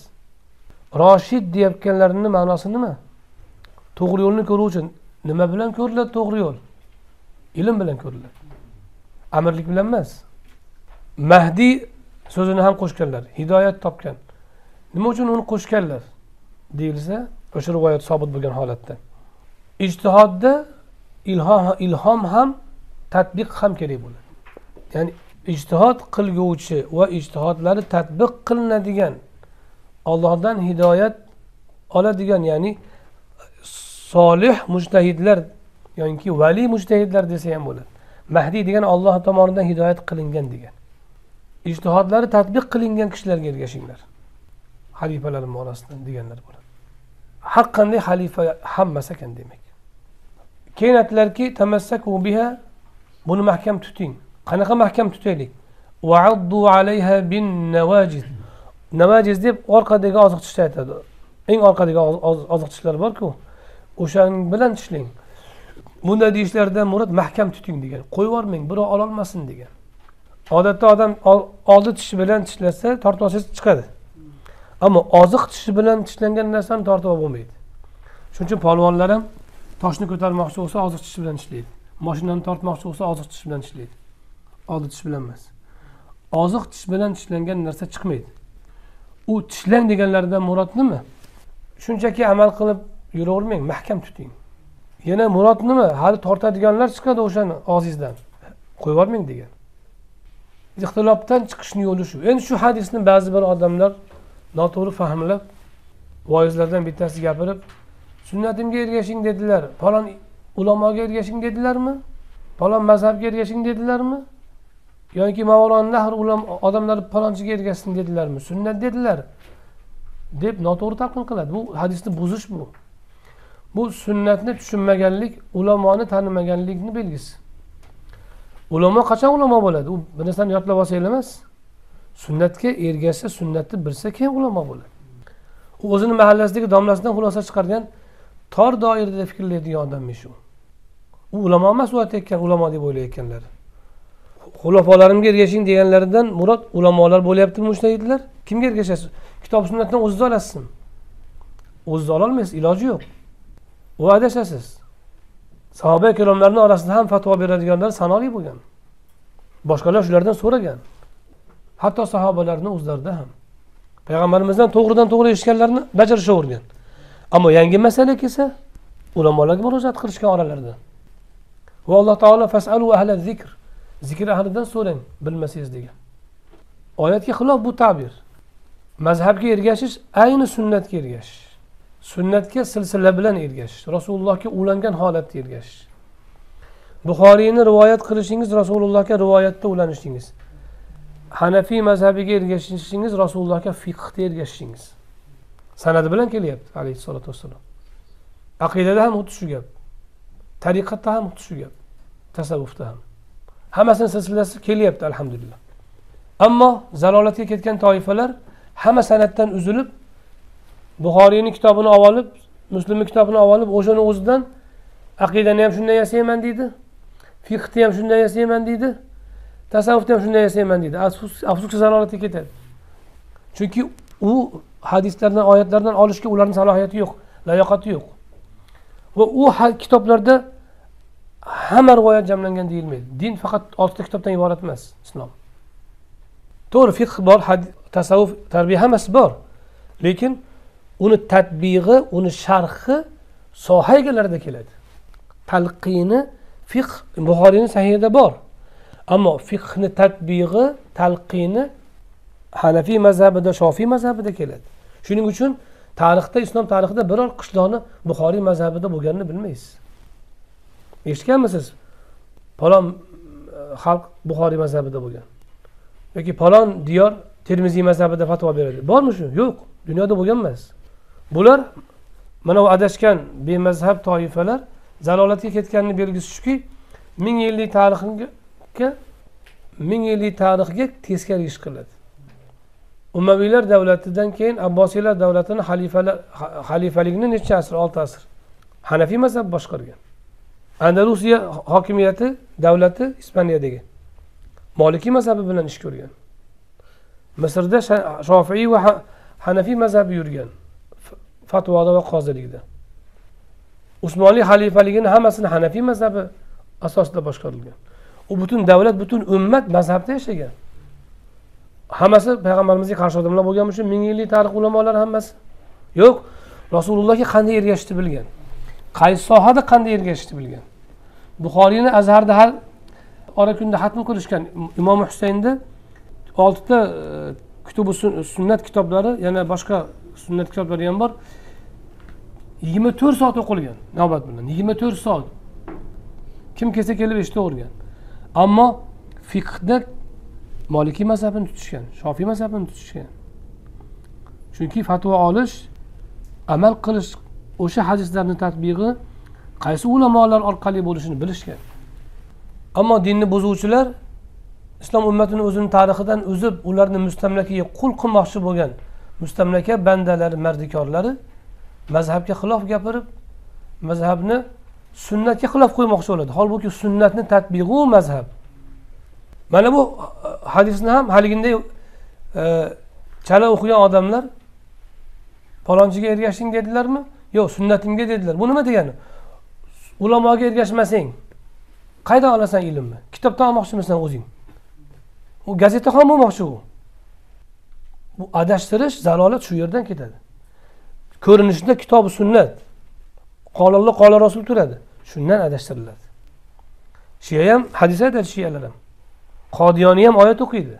Rashid deyotganlarining ma'nosi nima? To'g'ri yo'lni ko'ruvchi nima bilan ko'riladi to'g'ri yo'l? Ilm bilan ko'riladi. Amirlik bilan emas. Mahdi so'zini ham qo'shganlar, hidoyat topgan. Nima uchun uni qo'shganlar? Deyilsa, o'sha rivoyat sobit bo'lgan holatda. Ijtihodda ilhom ilhom ham, tatbiq ham kerak bo'ladi. Ya'ni ijtihod qilguvchi va ijtihodlari tatbiq qilinadigan, Allohdan hidoyat oladigan, ya'ni solih mujtahidlar yoki vali mujtahidlar desa ham bo'ladi. Mahdi degan Alloh tomonidan hidoyat qilingan degan. Ijtihodlari tatbiq qilingan kishilarga ergashinglar. Xalifalar ma'nosida deganlar bo'ladi. Har qanday xalifa hammasi ekan demak. Keyin aytdilarki, tamassaku biha, buni mahkam tuting. Qanaqa mahkam tutaylik? Wa'addu alayha bin nawajiz. Nawajiz deb orqadagi oziq tishlar aytadi. Eng orqadagi oziq tishlar bor-ku, o'shaning bilan tishlang. Bunda deyishlardan murod mahkam tuting degan. Qo'yib yormang, birov ola olmasin degan. Odatda odam oldi tishi bilan tishlasa, tortib olsa chiqadi. Ammo oziq tishi bilan tishlangan narsani tortib olmaydi. Shuning uchun polvonlar ham toshni ko'tarmoqchi bo'lsa, oziq tishi bilan tishlaydi. Mashinani tortmoqchi bo'lsa, oziq tish bilan tishlaydi. Oldi tish bilan emas. Oziq tish bilan tishlangan narsa chiqmaydi. U tishlang deganlaridan murod nima? Shunchaki amal qilib yuravermang, mahkam tuting. Yana murod nima? Hali tortadiganlar chiqadi o'shani og'zingizdan. Qo'yib yormang degan. Ixtilofdan chiqishning yo'li shu. Endi shu hadisni ba'zi bir odamlar noto'g'ri fahmlab, voizlardan bittasi gapirib, sunnatimga ergashing dedilar, falon ulamoga ergashing dedilarmi? Falon mazhabga ergashing dedilarmi? Yoki Mavlon Nahr ulamo odamlar falonchiga ergashsin dedilarmi? Sunnat dedilar deb noto'g'ri talqin qiladi. Bu hadisni buzish bu. Bu sunnatni tushunmaganlik, ulamoni tanimaganlikning belgisi. Ulamo qachon ulamo bo'ladi? U bir narsani yodlab olsangiz emas. Sunnatga ergashsa, sunnatni bilsa keyin ulamo bo'ladi. U o'zining mahallasidagi domlasidan xulosa chiqargan tor doirada fikrlaydigan odammi shu. U ulamo emas, u aytayotgan ulamo deb o'ylayotganlar. Xulofolarimga ergashing deganlaridan murod ulamolar bo'lyaptimi mujtahidlar? Kimga ergashasiz? Kitob sunnatdan o'zingiz olasizmi? O'zingiz ola olmaysiz, iloji yo'q. U adashasiz. Sahoba ikromlarning orasida ham fatvo beradiganlar sanoli bo'lgan. Boshqalar shulardan so'ragan. Hatto sahobalarning o'zlarida ham. Payg'ambarimizdan to'g'ridan to'g'ri eshitganlarni bajarishavergan. Ammo yangi masala kelsa, ulamolarga murojaat qilishgan oralarida. Va Alloh taolo fasalu ahla zikr, zikr ahlidan so'rang bilmasangiz degan. Oyatga xilof bu ta'bir. Mazhabga ergashish ayni sunnatga ergashish. Sunnatga silsila bilan ergashish, Rasulullohga ulangan holatda ergashish. Buxoriyni rivoyat qilishingiz Rasulullohga rivoyatda ulanishingiz. Hanafiy mazhabiga ergashishingiz Rasulullohga fiqhda ergashishingiz. Sanadi bilan kelyapti alayhissalatu vassalom. Aqidada ham xuddi shu gap. Tariqatda ham xuddi shu gap. Tasavvufda ham. Hammasini silsilasi kelyapti alhamdulillah. Ammo zalolatga ketgan toifalar hamma sanatdan uzilib, Buxoriyning kitobini olib, Muslimning kitobini olib, o'shani o'zidan aqidani ham shunday yasayman deydi, fiqhni ham shunday yasayman deydi, tasavvufni ham shunday yasayman deydi. Afsus, afsuski zalolatga ketadi. Chunki u hadislardan, oyatlardan olishga ularning salohiyati yo'q, layoqati yo'q. Va u kitoblarda hamma rivoyat jamlangan deyilmaydi. Din faqat oltita kitobdan iborat emas, islom. To'g'ri, fiqh bor, tasavvuf, tarbiya hammasi bor. Lekin uni tatbiqi, uni sharhi soha egalarida keladi. Talqini fiqh Buxoriyning sahihida bor. Ammo fiqhni tatbiqi, talqini Hanafiy mazhabida, Shofiy mazhabida keladi. Shuning uchun tarixda, islom tarixida biror qishloqni Buxoriy mazhabida bo'lganini bilmaysiz. Eshitganmisiz? Falon xalq Buxoriy mazhabida bo'lgan. yoki falon diyor Termiziy mazhabida fatvo beradi. Bormi shu? Yo'q. Dunyoda bo'lgan emas. Bular mana bu adashgan bemazhab toifalar zalolatga ketganini belgisi shuki, ming yillik tarixga ming yillik tarixga teskari ish qiladi. Umayylar davlatidan keyin Abbosiylar davlatini xalifalar xalifaligini necha asr, olti asr Hanafiy mazhab boshqargan. Andalusiya hokimiyati davlati Ispaniyadagi Maliki mazhabi bilan ish ko'rgan. Misrda Shofiy va Hanafiy mazhabi yurgan. Fatvoda va qozilikda. Usmonli xalifaligini hammasini Hanafiy mazhabi asosida boshqarilgan. U butun davlat, butun ummat mazhabda yashagan. Hammasi payg'ambarimizga qarshi odamlar bo'lgani uchun ming yillik tarix ulamolar hammasi. Yo'q, Rasulullohga qanday ergashishni bilgan. Qaysi sohada qanday ergashishni bilgan. Buxoriyni Azharda har ora kunda xatm qilishgan. Imom Husaynda oltita kutubi sunnat kitoblari, yana boshqa sunnat kitoblari ham bor. yigirma to'rt soat o'qilgan navbat bilan. yigirma to'rt soat. Kim kelsa kelib eshitavergan. Ammo fiqhda Maliki mazhabini tutishgan, Shofiy mazhabini tutishgan. Chunki fatvo olish, amal qilish, o'sha hadislarning tatbiqi qaysi ulamolar orqali bo'lishini bilishgan. Ammo dinni buzuvchilar islom ummatining o'zining tarixidan o'zib, ularni mustamlakaga qul qilmoqchi bo'lgan mustamlaka bandalari, mardikorlari mazhabga xilof gapirib, mazhabni sunnatga xilof qo'ymoqchi bo'ladi. Holbuki sunnatning tatbiqi u mazhab. Mana bu hadisni ham haliginday e, chala o'qigan odamlar falonchiga ergashing dedilarmi? Yo'q, sunnatimga dedilar. Bu nima degani? Ulamoga ergashmasang, qaydan olasan ilmni? Kitobdan olmoqchimisan o'zing? U gazeta ham bo'lmoqchi u. Bu adashtirish, zalolat shu yerdan ketadi. Ko'rinishda kitob sunnat, qololloh qola rasul turadi. Shundan adashtiriladi. Shia ham hadis aytadi, shiyalar ham. Qodiyoni ham oyat o'qiydi.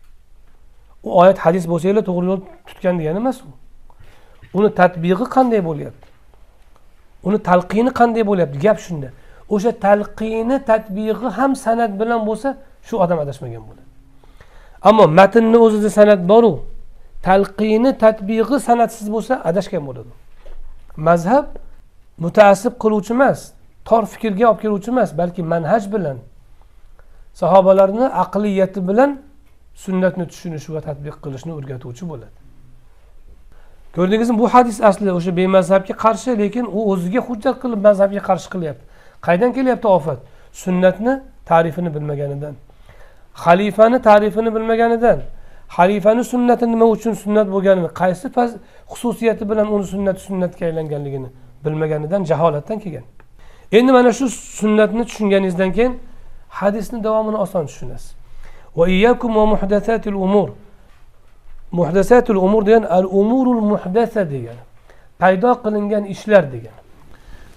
U oyat hadis bo'lsa-lar to'g'ri yo'l tutgan degani emas u. Uni tatbiqi qanday bo'lyapti? Uni talqini qanday bo'lyapti? Gap shunda. O'sha talqini, tatbiqi ham sanad bilan bo'lsa, shu odam adashmagan bo'ladi. Ammo matnning o'zida sanad bor-u, talqini, tatbiqi sanadsiz bo'lsa, adashgan bo'ladi. Mazhab mutaassib qiluvchi emas, tor fikrga olib keluvchi emas, balki manhaj bilan, sahobalarni aqliyati bilan sunnatni tushunish va tatbiq qilishni o'rgatuvchi bo'ladi. Ko'rdingizmi, bu hadis asli o'sha bemazhabga qarshi, lekin u o'ziga hujjat qilib mazhabga qarshi qilyapti. Qaydan kelyapti ofat? Sunnatni ta'rifini bilmaganidan, xalifani ta'rifini bilmaganidan, xalifani sunnati nima uchun sunnat bo'lganini, qaysi xususiyati bilan uni sunnat sunnatga aylanganligini bilmaganidan, jaholatdan kelgan. Endi mana shu sunnatni tushunganingizdan keyin hadisning davomini oson tushunasiz. Va iyyakum va muhdathatil umur. Muhdathatul umur degan al-umurul muhdasa degan. Paydo qilingan ishlar degan.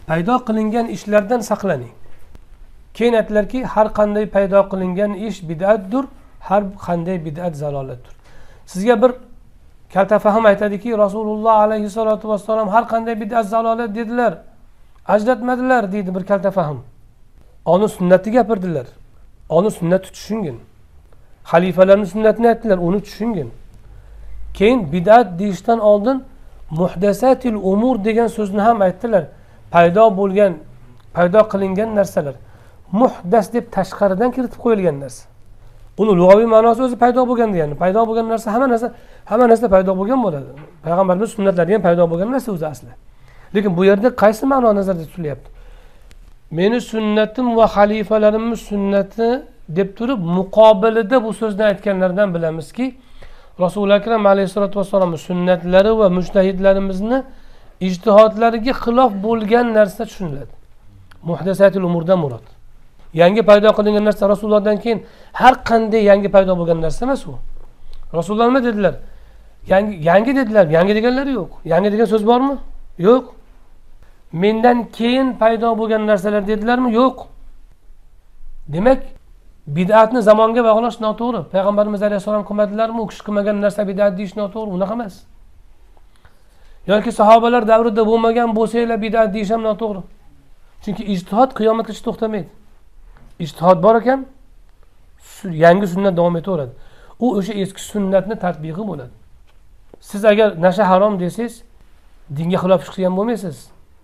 paydo qilingan ishlardan saqlaning. Keyin aytdilarki, har qanday paydo qilingan ish bid'atdir, har qanday bid'at zalolatdir. Sizga bir kalta fahm aytadiki, Rasululloh alayhisolatu vassalom har qanday bid'at zalolat dedilar, ajratmadilar deydi bir kalta fahm. Onu sunnatni gapirdilar. Onu sunnatni tushungin. Xalifalarning sunnatini aytdilar, uni tushungin. Keyin bid'at deyishdan oldin muhdasatil umur degan so'zni ham aytdilar. Paydo bo'lgan, paydo qilingan narsalar. Muhdas deb tashqaridan kiritib qo'yilgan narsa. Uni lug'aviy ma'nosi o'zi paydo bo'lgan degani. Paydo bo'lgan narsa hamma narsa, hamma narsa paydo bo'lgan bo'ladi. Payg'ambarimiz sunnatlari ham paydo bo'lgan narsa o'zi asli. Lekin bu yerda qaysi ma'no nazarda tutilyapti? Meni sunnatim va xalifalarimning sunnati deb turib muqobilida bu so'zni aytganlardan bilamizki, Rasul akram alayhisolatu vassalom sunnatlari va mujtahidlarimizni ijtihodlariga xilof bo'lgan narsa tushuniladi. Muhdasatul umurdan murod. Yangi paydo qilingan narsa Rasulullohdan keyin har qanday yangi paydo bo'lgan narsa emas u. Rasululloh nima dedilar? Yangi yangi dedilar. Yangi deganlari yo'q. Yangi degan so'z bormi? Yo'q. Mendan keyin paydo bo'lgan narsalar dedilarmi? Yo'q. Demak, bid'atni zamonga bog'lash noto'g'ri. Payg'ambarimiz alayhisalom qilmadilarmi? U kishi qilmagan narsa bid'at deyish noto'g'ri. Unaqa emas. Yoki sahobalar davrida bo'lmagan bo'lsa-la bid'at deyish ham noto'g'ri. Chunki ijtihod qiyomatgacha to'xtamaydi. Ijtihod bor ekan, yangi sunnat davom etaveradi. U o'sha eski sunnatni tatbiqi bo'ladi. Siz agar nasha harom desangiz, dinga xilof chiqgan bo'lmaysiz.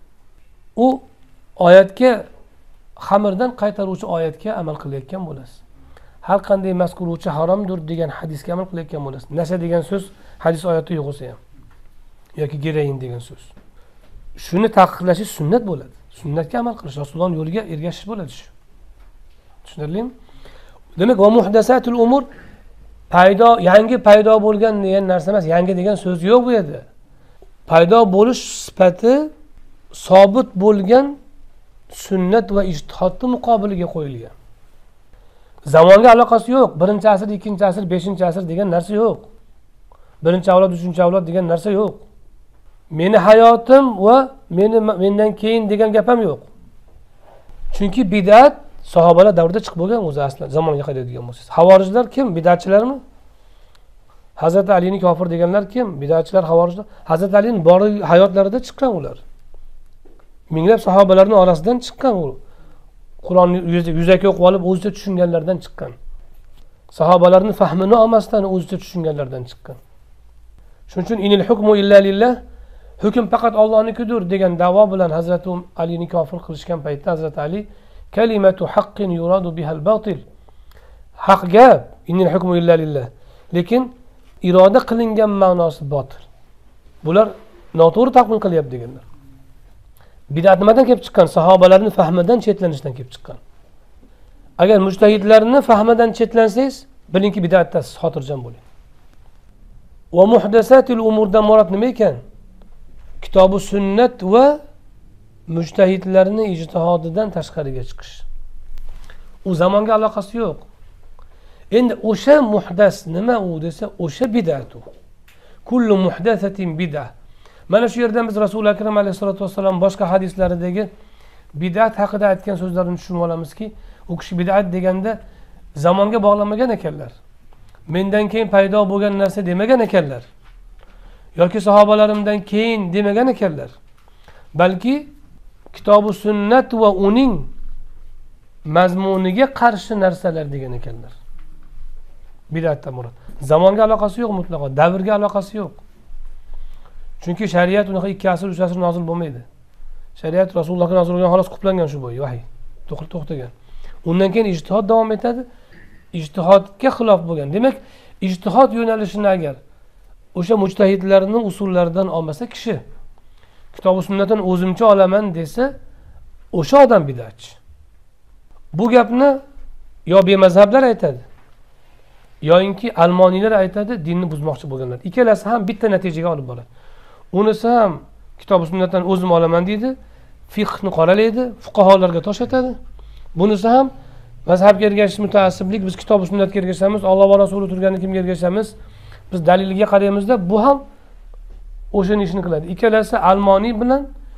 U oyatga, xamirdan qaytaruvchi oyatga amal qilayotgan bo'lasiz. Har qanday mazkuruvchi haromdir degan hadisga amal qilayotgan bo'lasiz. Nasha degan so'z hadis oyatida yo'q bo'lsa ham yoki gereyin degan so'z. Shuni taqiqlash sunnat bo'ladi. Sunnatga amal qilish, Rasululloh yo'liga ergashish bo'ladi shu. Tushunarlimi? Demak, va muhdasatul umur paydo, yangi paydo bo'lgan degan narsa emas, yangi degan so'z yo'q bu yerda. Paydo bo'lish sifati sobit bo'lgan sunnat va ijtihodning muqobiliga qo'yilgan. Zamonga aloqasi yo'q. Birinchi asr, ikkinchi asr, beshinchi asr degan narsa yo'q. Birinchi avlod, uchinchi avlod degan narsa yo'q. Meni hayotim va meni mendan keyin degan gap ham yo'q. Chunki bid'at sahobalar davrida chiqib bo'lgan o'zi aslan zamonga qaraydigan bo'lsangiz. Havorijlar kim? Bid'atchilarmi? Hazrat Alining kofir deganlar kim? Bid'atchilar, havorijlar. Hazrat Alining bor hayotlarida chiqqan ular. Minglab sahobalarning orasidan chiqqan u. Qur'onni yuzaki o'qib olib o'zicha tushunganlardan chiqqan. Sahobalarning fahmini olmasdan o'zicha tushunganlardan chiqqan. Shuning uchun inil hukmu illa lillah, hukm faqat Allohnikidir degan da'vo bilan Hazrat Alining kofir qilishgan paytda Hazrat Ali kalimatu haqqin yuradu bihal batil. Haq gap, inil hukmu illa lillah. Lekin iroda qilingan ma'nosi botil. Bular noto'g'ri taqdim qilyapti deganlar. Bid'at nimadan kelib chiqqan? Sahobalarning fahmidan chetlanishdan kelib chiqqan. Agar mujtahidlarning fahmidan chetlansangiz, bilingki bid'atdasiz, xotirjam bo'ling. Va muhdasatul umurdan murod nima ekan? Kitobi sunnat va mujtahidlarning ijtihodidan tashqariga chiqish. U zamonga aloqasi yo'q. Endi o'sha muhdas nima u desa, o'sha bid'at u. Kullu muhdasatin bid'ah. Mana shu yerdan biz Rasul akram alayhisolatu vassalom boshqa hadislaridagi bid'at haqida aytgan so'zlarini tushunib olamizki, u kishi bid'at deganda zamonga bog'lamagan ekanlar. Mendan keyin paydo bo'lgan narsa demagan ekanlar. Yoki sahobalarimdan keyin demagan ekanlar. Balki kitobi sunnat va uning mazmuniga qarshi narsalar degan ekanlar. Bid'atdan murod. Zamonga aloqasi yo'q mutlaqo, davrga aloqasi yo'q. Chunki shariat unaqa ikki asr, uch asr nozil bo'lmaydi. Shariat Rasulullohga nozil bo'lgan xolos qoplangan shu bo'yi, vahiy. To'xtab to'xtagan. Undan keyin ijtihod davom etadi. Ijtihodga xilof bo'lgan. Demak, ijtihod yo'nalishini agar o'sha mujtahidlarning usullaridan olmasa kishi, kitob va sunnatdan o'zimcha olaman desa, o'sha odam bid'atchi. Bu gapni yo bemazhablar aytadi, yoinki almoniylar aytadi, dinni buzmoqchi bo'lganlar. Ikkalasi ham bitta natijaga olib boradi. Unisi ham kitob va sunnatdan o'zim olaman deydi, fiqhni qoralaydi, fuqaholarga tosh atadi. Bunisi ham mazhabga ergashish mutaassiblik, biz kitob va sunnatga ergashamiz, Alloh va Rasuli turgani kimga ergashamiz, biz dalilga qaraymizda, bu ham o'shaning ishini qiladi. Ikkalasi almoniy bilan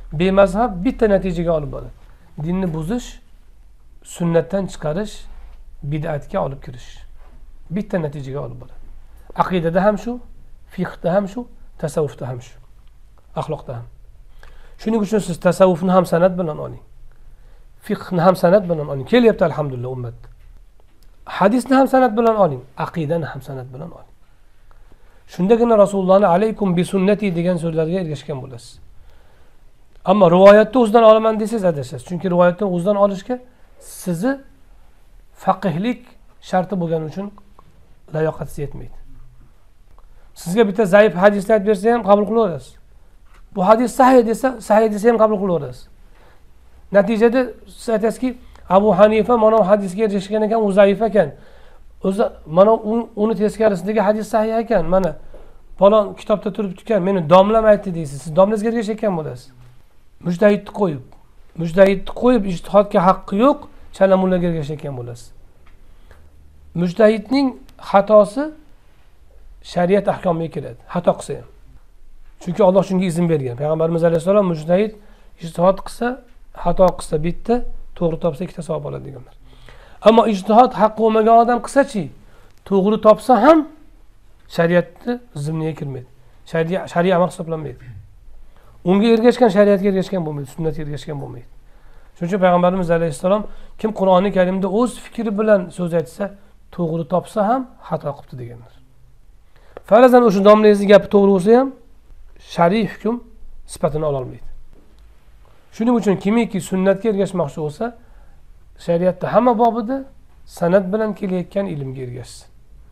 bemazhab bitta natijaga olib boradi. Dinni buzish, sunnatdan chiqarish, bid'atga olib kirish. Bitta natijaga olib boradi. Aqidada ham shu, fiqhda ham shu, tasavvufda ham shu, axloqda ham. Shuning uchun siz tasavvufni ham sanad bilan oling. Fiqhni ham sanad bilan oling. Kelyapti alhamdulillah ummat. Hadisni ham sanad bilan oling, aqidani ham sanad bilan oling. Shundagina Rasulullohni alaykum bi sunnati degan so'zlarga ergashgan bo'lasiz. Ammo rivoyatni o'zidan olaman desangiz adashasiz. Chunki rivoyatni o'zidan olishga sizni faqihlik sharti bo'lgani uchun layoqatingiz yetmaydi. Sizga bitta zaif hadisni aytib bersa ham qabul qilaverasiz. Bu hadis sahih desa, sahih desa ham qabul qilaverasiz. Natijada siz aytasizki, Abu Hanifa mana bu hadisga erishgan ekan, u zaif ekan. O'zi mana uni teskarisidagi hadis sahih ekan. Mana falon kitobda turibdi ekan, meni domlam aytdi deysiz. Siz domlangizga ergashayotgan bo'lasiz. Mujtahidni qo'yib, mujtahidni qo'yib ijtihodga haqqi yo'q, chalamullaga ergashayotgan bo'lasiz. Mujtahidning xatosi shariat ahkomiga kiradi. Xato qilsa ham. Chunki Alloh shunga izn bergan. Payg'ambarimiz alayhisalom mujtahid ijtihod qilsa, xato qilsa bitta, to'g'ri topsa ikkita savob oladi deganlar. Ammo ijtihod haqqi bo'lmagan odam qilsa-chi, to'g'ri topsa ham shariatni zimniga kirmaydi. Shariat shariat amal hisoblanmaydi. Unga ergashgan shariatga ergashgan bo'lmaydi, sunnatga ergashgan bo'lmaydi. Shuning uchun payg'ambarimiz alayhisalom kim Qur'oni Karimda o'z fikri bilan so'z aytsa, to'g'ri topsa ham xato qilibdi deganlar. Farazan o'sha domlangizning gapi to'g'ri bo'lsa ham shar'iy hukm sifatini ola olmaydi. Shuning uchun kimiki sunnatga ergashmoqchi bo'lsa, shariatda hamma bobida sanad bilan kelayotgan ilmga ergashsin.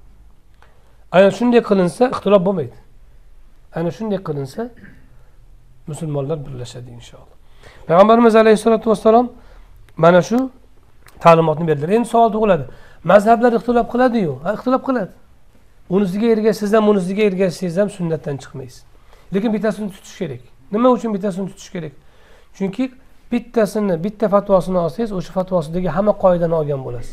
Ana shunday qilinsa ixtilof bo'lmaydi. Ana shunday qilinsa musulmonlar birlashadi inshaalloh. Payg'ambarimiz alayhisolatu vassalom mana shu ta'limotni berdilar. Endi savol tug'iladi. Mazhablar ixtilof qiladi-yu, ha ixtilof qiladi. Unisiga ergashsangiz ham, unisiga ergashsangiz ham sunnatdan chiqmaysiz. Lekin bittasini tutish kerak. Nima uchun bittasini tutish kerak? Chunki bittasini, bitta fatvosini olsangiz, o'sha fatvosidagi hamma qoidani olgan bo'lasiz.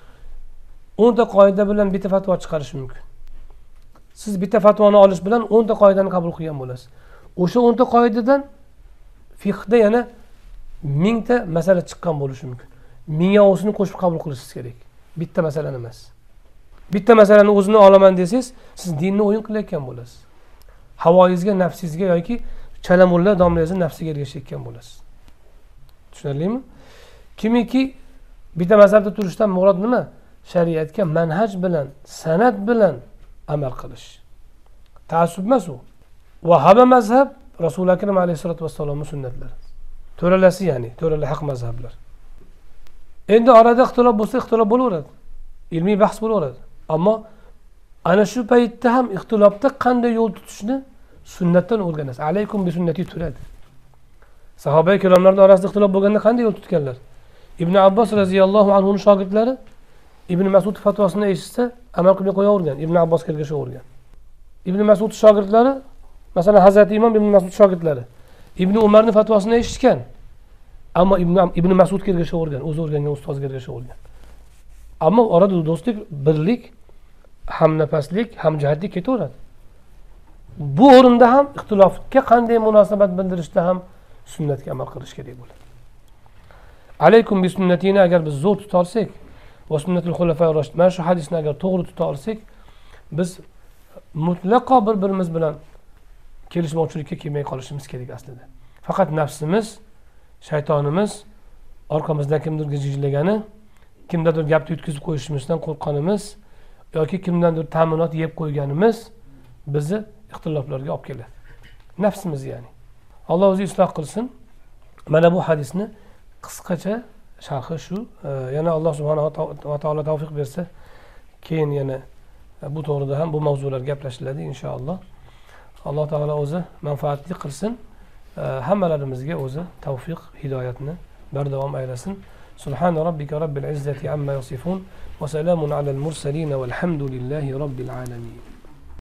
o'n ta qoida bilan bitta fatvo chiqarish mumkin. Siz bitta fatvoni olish bilan o'n ta qoidani qabul qilgan bo'lasiz. O'sha o'n ta qoidadan fiqhda yana ming ta masala chiqqan bo'lishi mumkin. Mingosini qo'shib qabul qilishingiz kerak. Bitta masalani emas. Bitta masalani o'zini olaman desangiz, siz dinni o'yin qilayotgan bo'lasiz. Havoyingizga, nafsingizga yoki chalamulla domlangizni nafsiga ergashayotgan bo'lasiz. Tushunarlimi? Kimiki bitta mazhabda turishdan murod nima? Shariatga manhaj bilan, sanad bilan amal qilish. Ta'assub emas u. Vahaba mazhab Rasul akram alayhisolatu vassalomning sunnatlari. To'ralasi ya'ni, to'rala haq mazhablar. Endi orada ixtilof bo'lsa, ixtilof bo'laveradi. Ilmiy bahs bo'laveradi. Ammo ana shu paytda ham ixtilofda qanday yo'l tutishni sunnatdan o'rganasiz. Alaykum bi sunnati turadi. Sahoba ikromlarning orasida ixtilof bo'lganda qanday yo'l tutganlar? Ibn Abbos radhiyallohu anhuning shogirdlari Ibn Mas'ud fatvosini eshitsa, amal qilib qo'yavergan. Ibn Abbos ergashavergan. Ibn Mas'ud shogirdlari, masalan Hazrat Imom Ibn Mas'ud shogirdlari Ibn Umarning fatvosini eshitgan. Ammo Ibn Ibn Mas'ud ergashavergan, o'zi o'rgangan ustoziga ergashavergan. Ammo orada do'stlik, birlik, hamnafaslik, hamjihatlik ketaveradi. Bu o'rinda ham ixtilofga qanday munosabat bildirishda ham sunnatga amal qilish kerak bo'ladi. Alaykum bi sunnatina agar biz zo'r tuta olsak va sunnatul xulafa'i roshid, mana shu hadisni agar to'g'ri tuta olsak, biz mutlaqo bir-birimiz bilan kelishmovchilikka kelmay qolishimiz kerak aslida. Faqat nafsimiz, shaytonimiz orqamizdan kimdir gijilagani, kimdadir gapni yutkazib qo'yishimizdan qo'rqqanimiz yoki kimdandir ta'minot yeb qo'yganimiz bizni ixtiloflarga olib keladi. Nafsimiz ya'ni. Alloh o'zi isloh qilsin. Mana bu hadisni qisqacha sharhi shu. Yana Alloh subhanahu va taolo tavfiq bersa, keyin yana bu to'g'rida ham bu mavzular gaplashiladi inshaalloh. Alloh taolo o'zi manfaatli qilsin. Hammalarimizga o'zi tavfiq, hidoyatni bardavom aylasin. Subhan robbika robbil izzati amma yasifun va salamun alal mursalin valhamdulillahi robbil alamin.